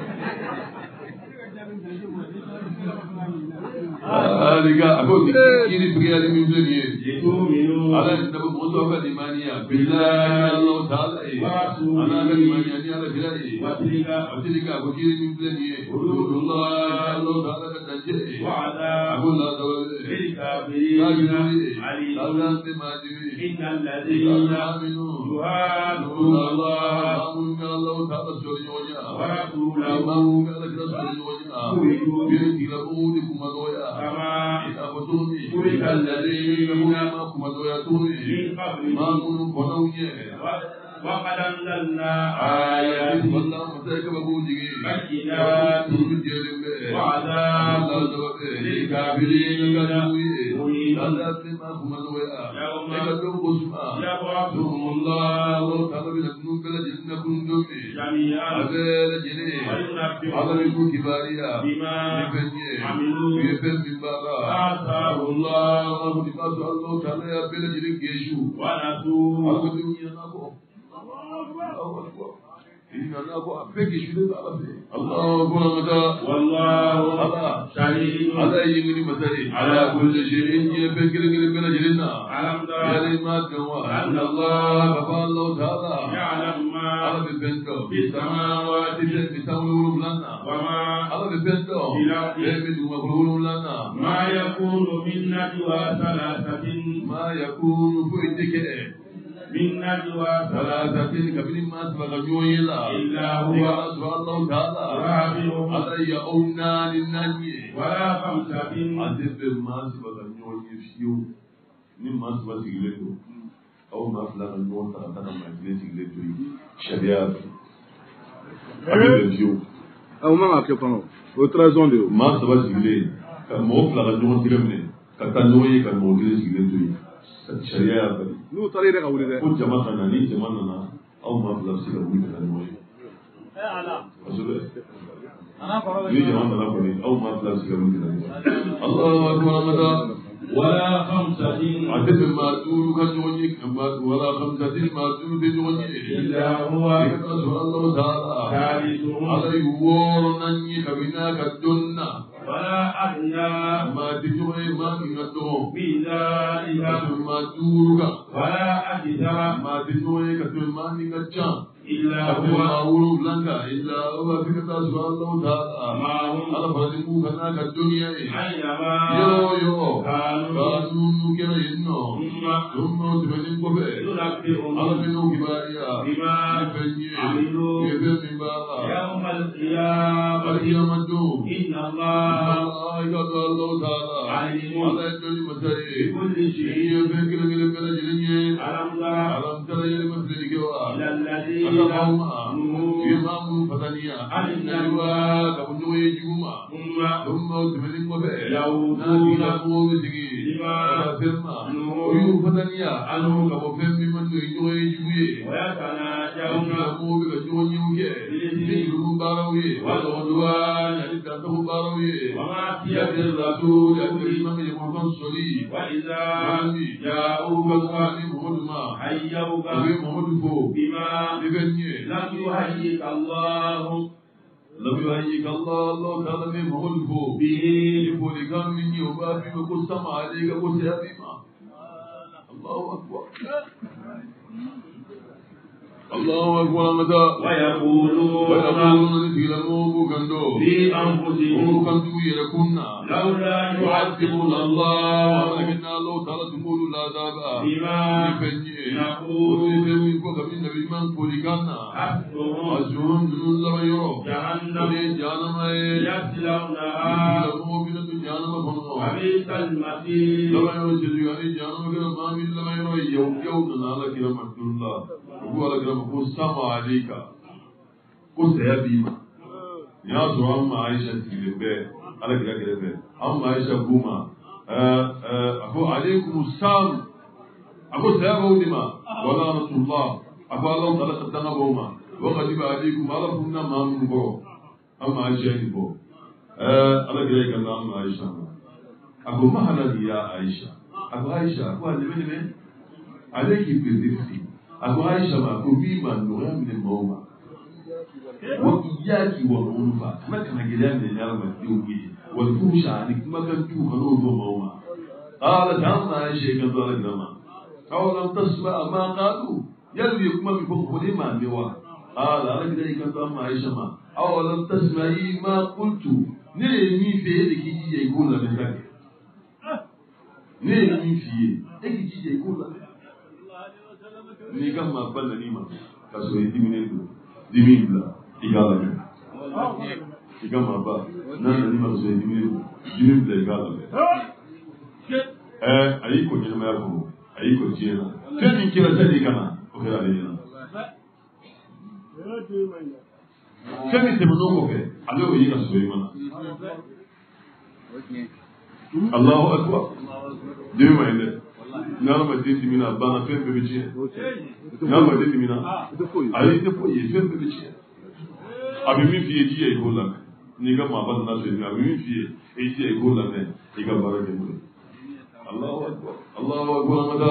Zalika aku kiri pergi minum lagi. Itu minum. Ada dapat musuh kan imania. Bila Allah Taala, anak kan imania ni ada bila ni. Wasilika, wasilika aku kiri minum lagi. Allah Allah Taala kan janji. Wa'ada. Aku lah tahu. Berkabirina. Ali. Allah semadi. Innal ladina yuhaduna Allah. Amun Allah Taala surinya. Wa rasulahu. Amun Allah Taala surinya. Kiri kira budi kumadoya. Kama Abuduni. Kuri kalladina. Kumadoya tuni. Min qabli. Mamun konaunya. وقد أنزلنا آيات بينات وعذاب للكافرين يوم يبعثهم الله جميعا وينبئهم بما عملوا آثار الله ونسوا والله شهيد على كل شيء يفكر كلمة جلنا ألم تر أن الله الله تعالى يعلم ما في السماوات وما ما يكون من نجوى ثلاثة ما يكون في من نجوى ثلاثة كبير ما سبق جويلا إلا هو الله تعالى رابعهم علي أونا للنجي ولا خمسة أدب ما سبق جويلا فيو مما سبق سيلتو أو ما فلان النور ترى ما سيلتو شبيات أدب فيو أو ما أكيد فانو وترازون ديو ما سبق سيلتو كمو فلان النور ترى كتنوي كمو سيلتو sharia bari nu tare daga wuri da ko jama'a na ni jama'a na au ma fala sila wuri da noyi eh ala asube ana fara ni jama'a na ko ni au ma fala sila wuri da noyi Allahu akbar mata ولا خمسة عدد ما تقول كنوني كما ولا خمسة ما تقول بنوني إلا هو الله تعالى ثالثهم على يورنني كبنا كدنا ولا أدنى ما تجوي ما نغدو من ذلك ما تقول ولا أكثر ما تجوي كما نغدو إلا هو هو أول لنا إلا هو في كتاب الله تعالى ما هم على فرجه كنا كالدنيا أينما يو يو كانوا كانوا كنا إنه ثم ثم تبنين كفر ينبئهم على منه كباريا بما يفني عملوا يفن من بابا يوم القيامة القيامة إن الله قد الله تعالى عليم على كل مسائل بكل شيء يفكر من الملجئين ألم تر ألم تر إلى المسلمين إلى الذين اللهم نهوا إمام فتنيا عن النجوى كبنوا يجوما ثم ثم تملك مبه يوفون نادي لكم بسكي بما فرما نهوا ويو فتنيا عنه كبفهم من يجوا يجوي ويتناجون يجوا بكجون يوكي يجوا باروي والعدوان يجوا باروي ومعصية الرسول يقول من يكون صلي وإذا جاءوك قال مهدما حيوك ومهدفو بما ببنيه لم يهيئك الله لم يهيئك الله الله تعالى من مهدفو به يقول كان من يوبابي وقسم عليك وسيبما الله أكبر الله أكبر مدى ويقولون ويقولون في الموت كندو في أنفسهم كندو يركونا لولا يعذبنا الله ولكن الله تعالى تقول لا دابا بما نقول وكمن نبي من كوليكانا حسبهم أجرهم دون لما يرو جهنم جهنم يصلونها وبئس المصير لما يرو جهنم جهنم كنا ما من لما يرو يوم يوم نالا كنا مدن الله وقال كنا مقول سما عليك قلت يا بيما يا زوام عائشة تلبي على كذا كذا أم عائشة بوما أقول عليكم السلام أقول سيابه دما ولا رسول الله أقول الله تعالى قدنا بوما وغضب عليكم على كنا ما من بو أم عائشة بو على كذا كذا أم عائشة أقول ما هذا يا عائشة أقول عائشة أقول هذا من من عليك بالرفق أقول عائشة ما أقول بما نوع من الموما وإياك والعنفة ما كان كلام من النار مكتوب والفوش عنك ما كان تشوف نور موما قالت هم عائشة كذا لما أو لم تسمع ما قالوا يلوي كما بفوق ما موا قال على كذا كذا هم عائشة ما أو لم تسمعي ما قلت نرمي في يدك يجي يقول لك نرمي في يدك يجي يقول لك ni kama bana nima kaso idimine dimibla igala igama ba nana nima kaso idimine dimibla igala eh ayiko nyama yako ayiko jina teni kila teni kana okera lena teni temunongo ke alo yina soyimana Allahu akbar dima ile nalama dindi mina bana fembe bichi nalama dindi mina ali te poye fembe bichi abi mi fiye ji e gola ni ga ma bana na se ni abi mi fiye e ji e gola ne e ga barake mu Allahu akbar Allahu akbar mada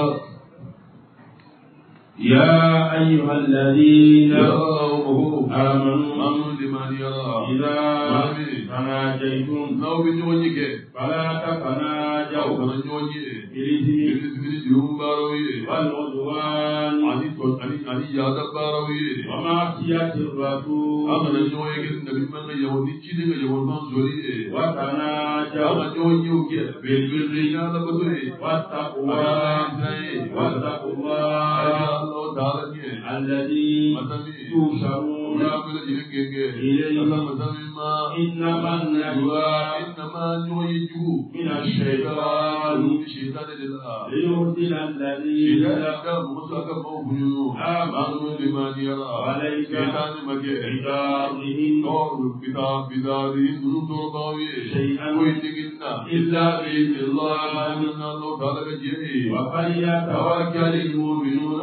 يا أيها الذين آمنوا آمنوا لمن يرى إذا تناجيتم ناو بنيونيك فلا تتناجوا بالإثم والعدوان ومعصية الرسول وتناجوا بالبر والتقوى واتقوا الله الذي تحشرون إليه إنما النجوى من الشيطان ليهدل الذين آمنوا لمن يرى وليس بدارهم شيئا إلا بإذن الله وفليتوكل المؤمنون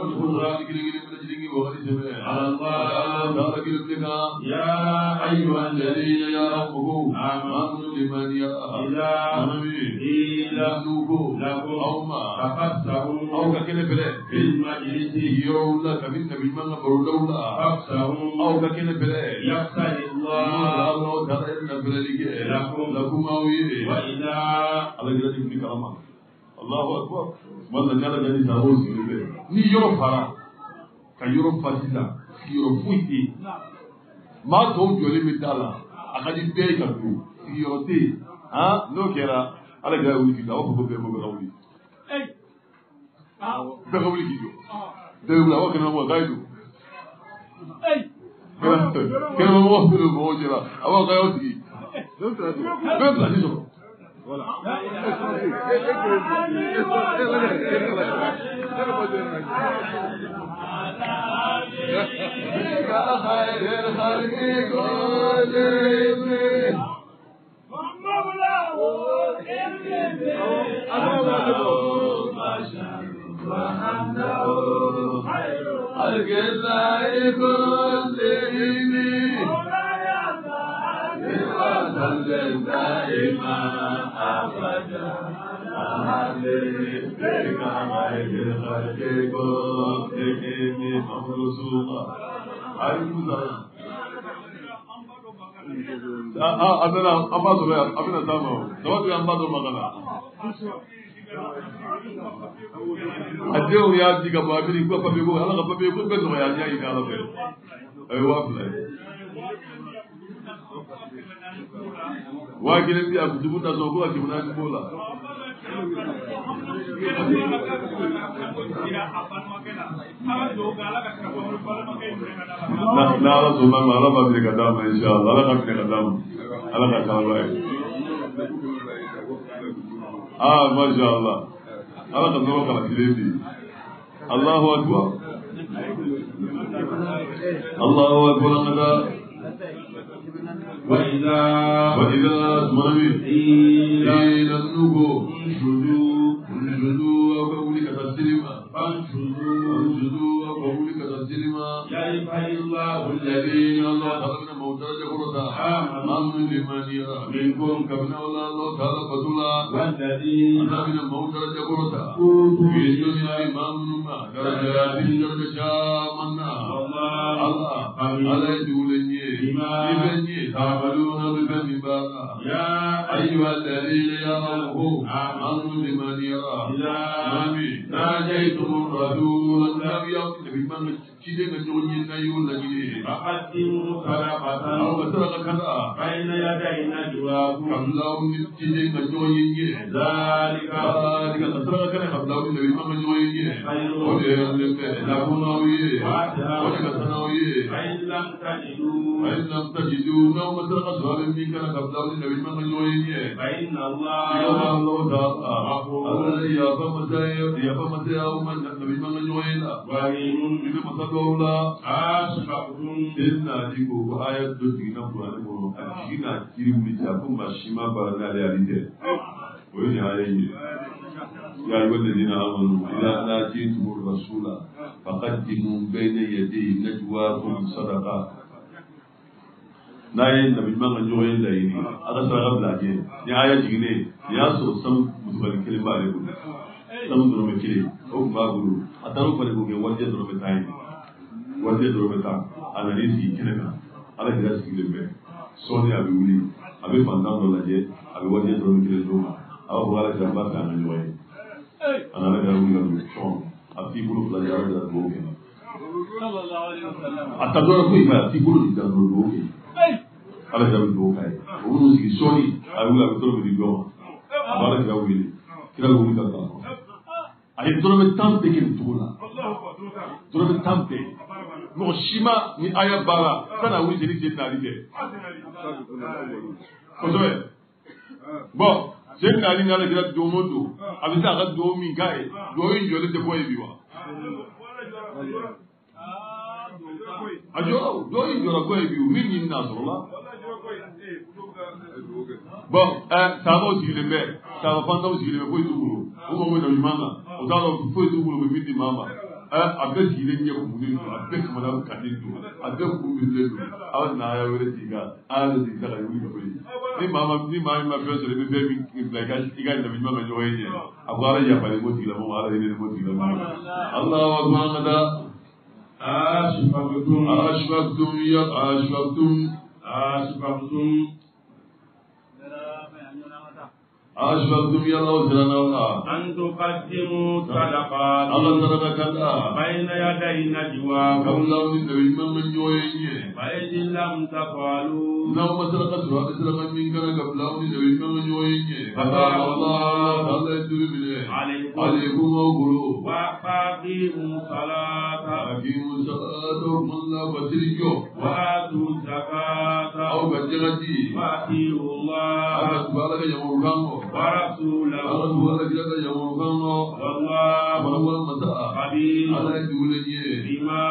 على الله يا أيها الذين آمنوا لمن يرى إذا قيل لكم تفسحوا في المجلس فافسحوا يفسح الله لكم وإذا الله أكبر والله نرى الذي تعوز ni yɔrɔ fara ka yɔrɔ fasila sigiyɔrɔ foyi tɛ yen maa tɔw jɔlen bɛ da la a ka di bɛɛ ye ka don sigiyɔrɔ tɛ yen han n'o kɛra ala ka wuli k'i jɔ a b'a fɔ ko bɛɛ ko bɛɛ ka wuli bɛɛ ka wuli k'i jɔ bɛɛ bɛ wuli a b'a kɛnɛma mɔgɔ k'a ye don kɛnɛma mɔgɔ bɛ don mɔgɔw cɛla a b'a k'a y'aw sigi Bɛɛ filasi sɔrɔ. Adana ambazo ya abina tamo sababu ya ambazo magana adeo ya diga babiri kwa pabe ko ala ka pabe ko bezo ya nya ina ala be ay wa fle wa gele bi abu dubu ta zo ko ati muna ko la na na ala zo ma ala ba bi ka dama inshallah ala ka bi ka dama ala ka ka ba ah masha Allah ala ka no ka diledi Allahu akbar Allahu akbar qada wa idha wa idha manabi ila nugo shudu shudu wa qawli ka taslima shudu shudu wa qawli ka taslima ya ibadallahu alladhina Allah khalaqna mawta jabrata amin liman yara minkum kabna wala Allah khala qadula walladhina min mawta jabrata fi dunya imamuna darajatin darajat manna Allah Allah alai dulenye ibenye tabaluna bibani bara ya ayyuhal ladhina yarahu amin liman yara amin najaytum rasul nabi biman chide ngoni na yula gidi aqaddimu sadaqatan aw sadaka kaza bayna yadayna du'aku kallahu chide ngoni ye zalika zalika sadaka kana kallahu nabi biman ngoni ye o de lembe la kunawi o de kanawi aylam tajidu aylam tajidu na o sadaka salam ni kana kallahu nabi biman ngoni ye bayna allah ya allah ta'ala allah ya fa masaya ya fa masaya man nabi biman ngoni la wa inun bi masalla asbaqtum inna digo ko ayat do tigina qur'an ko ajina kiri muri ta ko mashima barana da alide o ni ayi ya ayyuhalladhina amanu idza laqitumur rasula faqaddimu bayna yaday najwaakum sadaqa nayi nabi man jo yin da yini aka sara blaje ni aya jigine ya so sam mutbal kilba le ko sam do me kile o ba guru ataru pare ko ge wajje do me tayi wanda ya zobe ta analisi kinaka ala kira su gilimbe so ne abi wuli abi fandan do laje abi wanda ya zobe kire do aw ko ala kira ba ta nan yoy ana la ga wuli ga so abi bulu la ya da do ke sallallahu alaihi wasallam atadora ko iba abi bulu da do do ke ala ga do kai o no si so ni abi wuli abi to bi do ala kira wuli kira wuli ka ta ay to me tampe ke tula to me tampe mɔgɔ si ma ni aya baara kana wuli jeli jeli naani kɛ kosɛbɛ bɔn jeli naani n'ala kɛra don o don a bɛ se a ka don min k'a ye don in jɔlen tɛ bɔ yen bi wa a jɔ don in jɔra bɔ yen bi o min ɲini n'a sɔrɔ la bɔn ɛ sabaw sigilen bɛ saba fantaw sigilen bɛ foyi t'u bolo o mago bɛ na ɲuman kan o t'a dɔn foyi t'u bolo u bɛ min di maa ma. a bɛɛ sigilen ɲɛ kumunen don a bɛɛ kamana kannen don a bɛɛ kunbirilen don aw na aya wɛrɛ sigi kan a yɛrɛ sigi ka wuli ka bɔ yen ni maa ma ni maa min ma fɛn sɔrɔ i bɛ fɛn min bila i ka i ka nabi ɲuman ka ɲɔgɔn ye ɲɛ a ko ala yafalen ko tigilamɔgɔ ala hinɛ ko tigilamɔgɔ alahu akbar an ka taa ashfaqtum ashfaqtum ya ashfaqtum ashfaqtum أشفقتم يا الله سلام أن تقدموا صدقات الله صدقة كذا بين يدي نجواكم قبل أن تبين من جويني فإن لم تفعلوا نوم صدقة سواء سلام من كان قبل أن تبين من جويني فتعالى الله تعالى يدري منه عليكم عليكم وقلوا وأقيموا الصلاة أقيموا الصلاة من لا بسرجو وآتوا الزكاة أو بجرتي وأطيعوا الله أكبرك يمركانه ورسوله أكبرك يمركانه والله وهو المساء خبير على دولة بما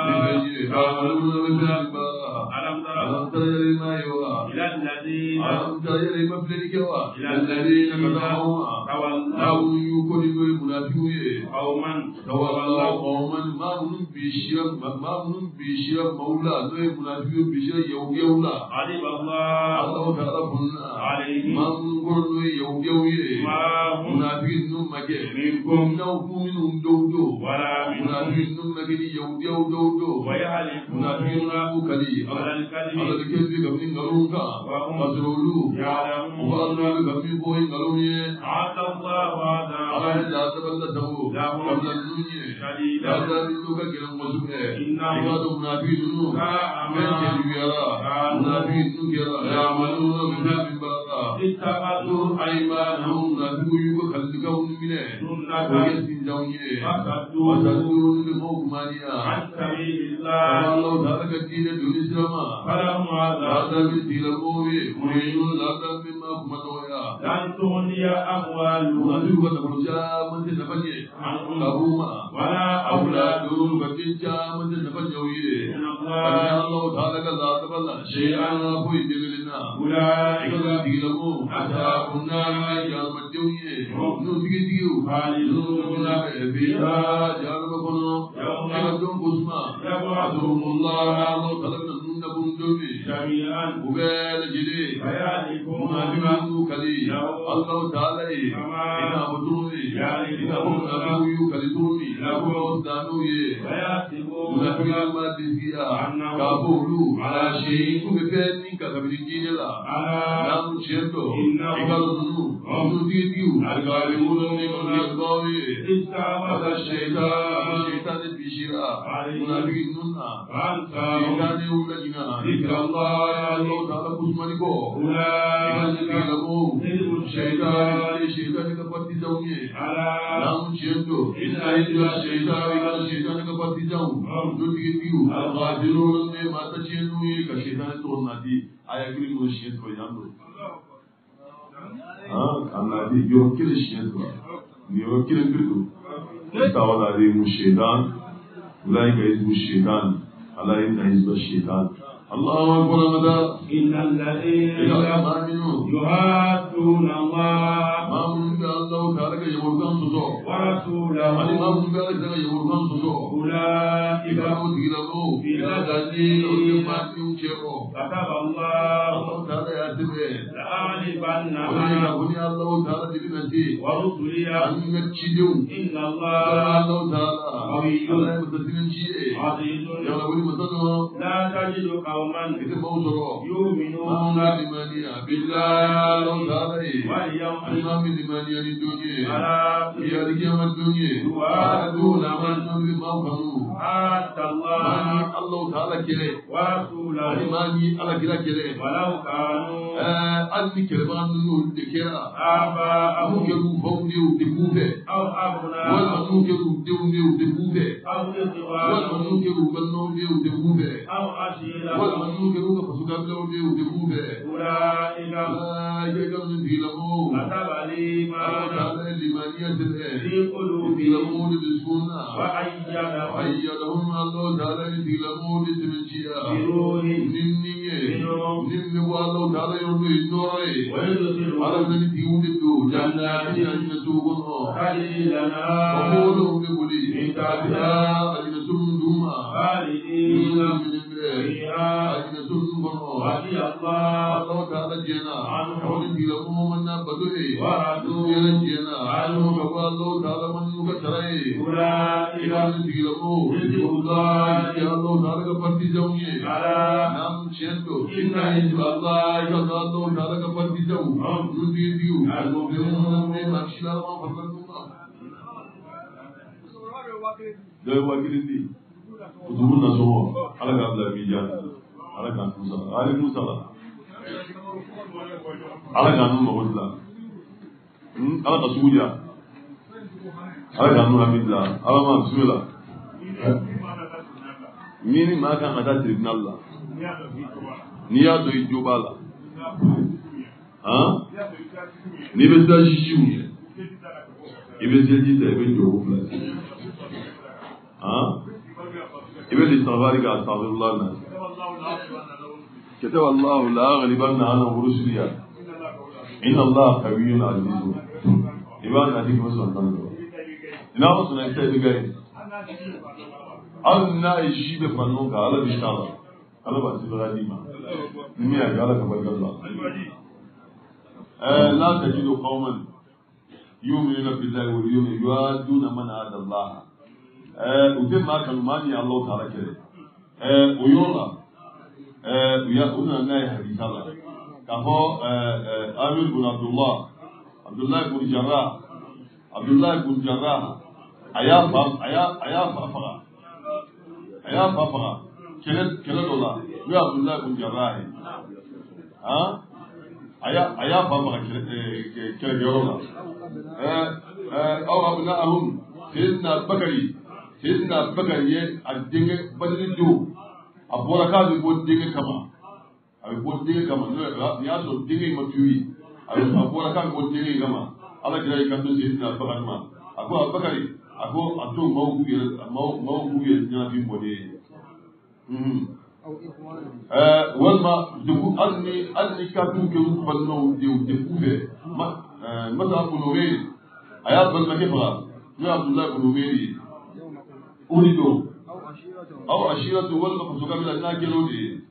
تعملون بالجبا ألم تروا ألم تر ما يوا إلى الذين ألم تر ما فلك وا إلى الذين كفروا تولوا يكون المنافقين قوما تولوا قوما ما هم بشير ما هم بشير مولى ذي منافقين بشير يوم يولا علم الله الله تعالى كنا عليهم ما هم كل يوم يوم ما هم منافقين نمك منكم نوكم منهم دودو ولا منهم منافقين نمك يوم يوم دودو ويحلفون منافقين كلي على الكذب على الكذب كمن غلونكا وهم مسرولو يعلمون والله كمن بوين غلوني عاد الله على عذابا ذات بلده لهم قبل النوني شديدا هذا من لوكا كلام مسوكه إنهم إذا منافقين من كذبيرا منافقين كذا يعملون من بالبركة اتخذوا أيمانهم نذوي وخلقهم منه سنة ويستنجون فصدوا وصدوا لموكمانيا عن سبيل الله الله تعالى الدين دون الإسلام فلهم عذاب هذا من دين القوي معين هذا مما كمتويا لن تغني أموالهم ونذوي وتبرجا من تنفجي عنهم أبوما ولا أولادهم أولادهم فتنجا من تنفجي من فإن الله الله تعالى كذا بلا شيئا أبوي دلنا أولئك دينهم أصحاب النار يوم الدنيا نسجدوا خالدون فيها جاربكنا يوم يوم قسما يبعثهم الله وطلبنا نندبون دومي جميعا وقال جدي فيعرفون منافقون كلي الله تعالى إنا بدوني إنا هم نبوي كلدوني لهم دانوي ويحسبون منافقون ما تزيا كابولو على شيء كبيرني كبيرين لا على نام شيرتو إكالونو أموديو الغالبون من يقوي استعمل الشيطان الشيطان بشيرا منافقين نونا شيطان ولجنا ذكر الله الله تعالى كسمانيكو أولئك الذين الشيطان الشيطان كبرتي زوني نام شيرتو إن أيدي الشيطان إكال الشيطان كبرتي زون أموديو الغالبون ما تشينوي كشيطان تونادي ayakiri mo shit wa yando ah kanadi yo kile shit wa ni yo kile bidu tawala ri mu shaytan ulai ka izmu shaytan alai ka izmu shaytan الله أكبر مدى إن الذين يهادون الله ما من الله تعالى يمرقان سوسو ورسوله ما من الله يمرقان سوسو أولئك إبراهيم تيرانو في الذين يماتون شيرو كتب الله الله تعالى يأتي لأعرفن ولكن أقول الله تعالى تبنتي ورسلي أن يكشدون إن الله الله تعالى قوي الله متسلم شيء عزيز يا رب متسلم لا تجد قوما إذا موسرو يؤمنون لمانيا بالله الله تعالى واليوم الإمام لمانيا الدنيا على يا رجال الدنيا وعدون من نبي موكلو حتى الله الله تعالى كره ورسوله إيماني على كره كره ولو كانوا أني كربان نقول ذكرى آباءهم أمكروا فوقي ودبوبة أو أبناءهم والمنوكروا دوني ودبوبة أو إخوانهم والمنوكروا بنوني ودبوبة أو عشيرتهم والمنوكروا كفسكابلوني ودبوبة أولئك لا يجعلون في لمو كتب الإيمان تعالى لمانية الآن في في قلوبهم لمو لبسكونا وأيدهم وأيدهم الله تعالى في لمو لتمنشيا بروح نمني نمني والله تعالى يرضي النوري ويدخلهم على من تيود الدو جنات أجل سوقنا خليلنا وقولهم لبولي من تحتها أجل سمدو duma خالدين min فيها ajina sun gono رضي الله Allah ta'ala jena wani bila kuma manna badure ورضوا jena jena anu ka Allah ta'ala mannu ka tarai أولئك idan bila mu Allah ya Allah ta'ala ka parti jaunye على nam chendo inna inna Allah ya Allah ta'ala ka parti jau nuti diu ne makshila ma farlanduma da wakilin di kutumun naso ala ka Allah biya ala ka musa ala musa ala ka nuna wala hmm ala ka suja ala ka nuna bidla ala ma bismilla mini ma kan ada tribunal la ni ya do ijobala ha ni be da shishimu ibe seji da ibe jogo flas ha ibe li savari ka astaghfirullah na كتب الله لا غالبن انا ورسلي ان الله قوي عزيز ibn adi ko so tan do ina ko so na sai bigai anna shi be fanno ga ala bi shaba ala ba sibra di ma ni ya ga ala ka barka Allah eh la tajidu qauman yu'minuna billahi wal yawmil yu'aduna man hada Allah eh utem ma kalmani Allah ta'ala kare eh uyola ya una ngai hadisala kafo Amir bin Abdullah Abdullah bin Jarrah Abdullah bin Jarrah aya fa aya aya fa fa aya fa fa kele kele dola ya Abdullah bin Jarrah ha aya aya fa fa kele kele dola eh eh aw abnahum sayyidina Bakari sayyidina Bakari ye adinge badri do abora ka bi bo dinge kama abi bo dinge kama no ya so dinge matui abi abora ka bo dinge kama ala kira ka to sidina bakari ma ako bakari ako ato mawu ye mawu mawu ye nya bi mo de mhm eh walma dugu anni anni ka tu ke ku banno de de kuve ma mata ku no we aya ban ma ke fara ya abdullah ku no we urido أو عشيرة ولا فسوق من الناجلودي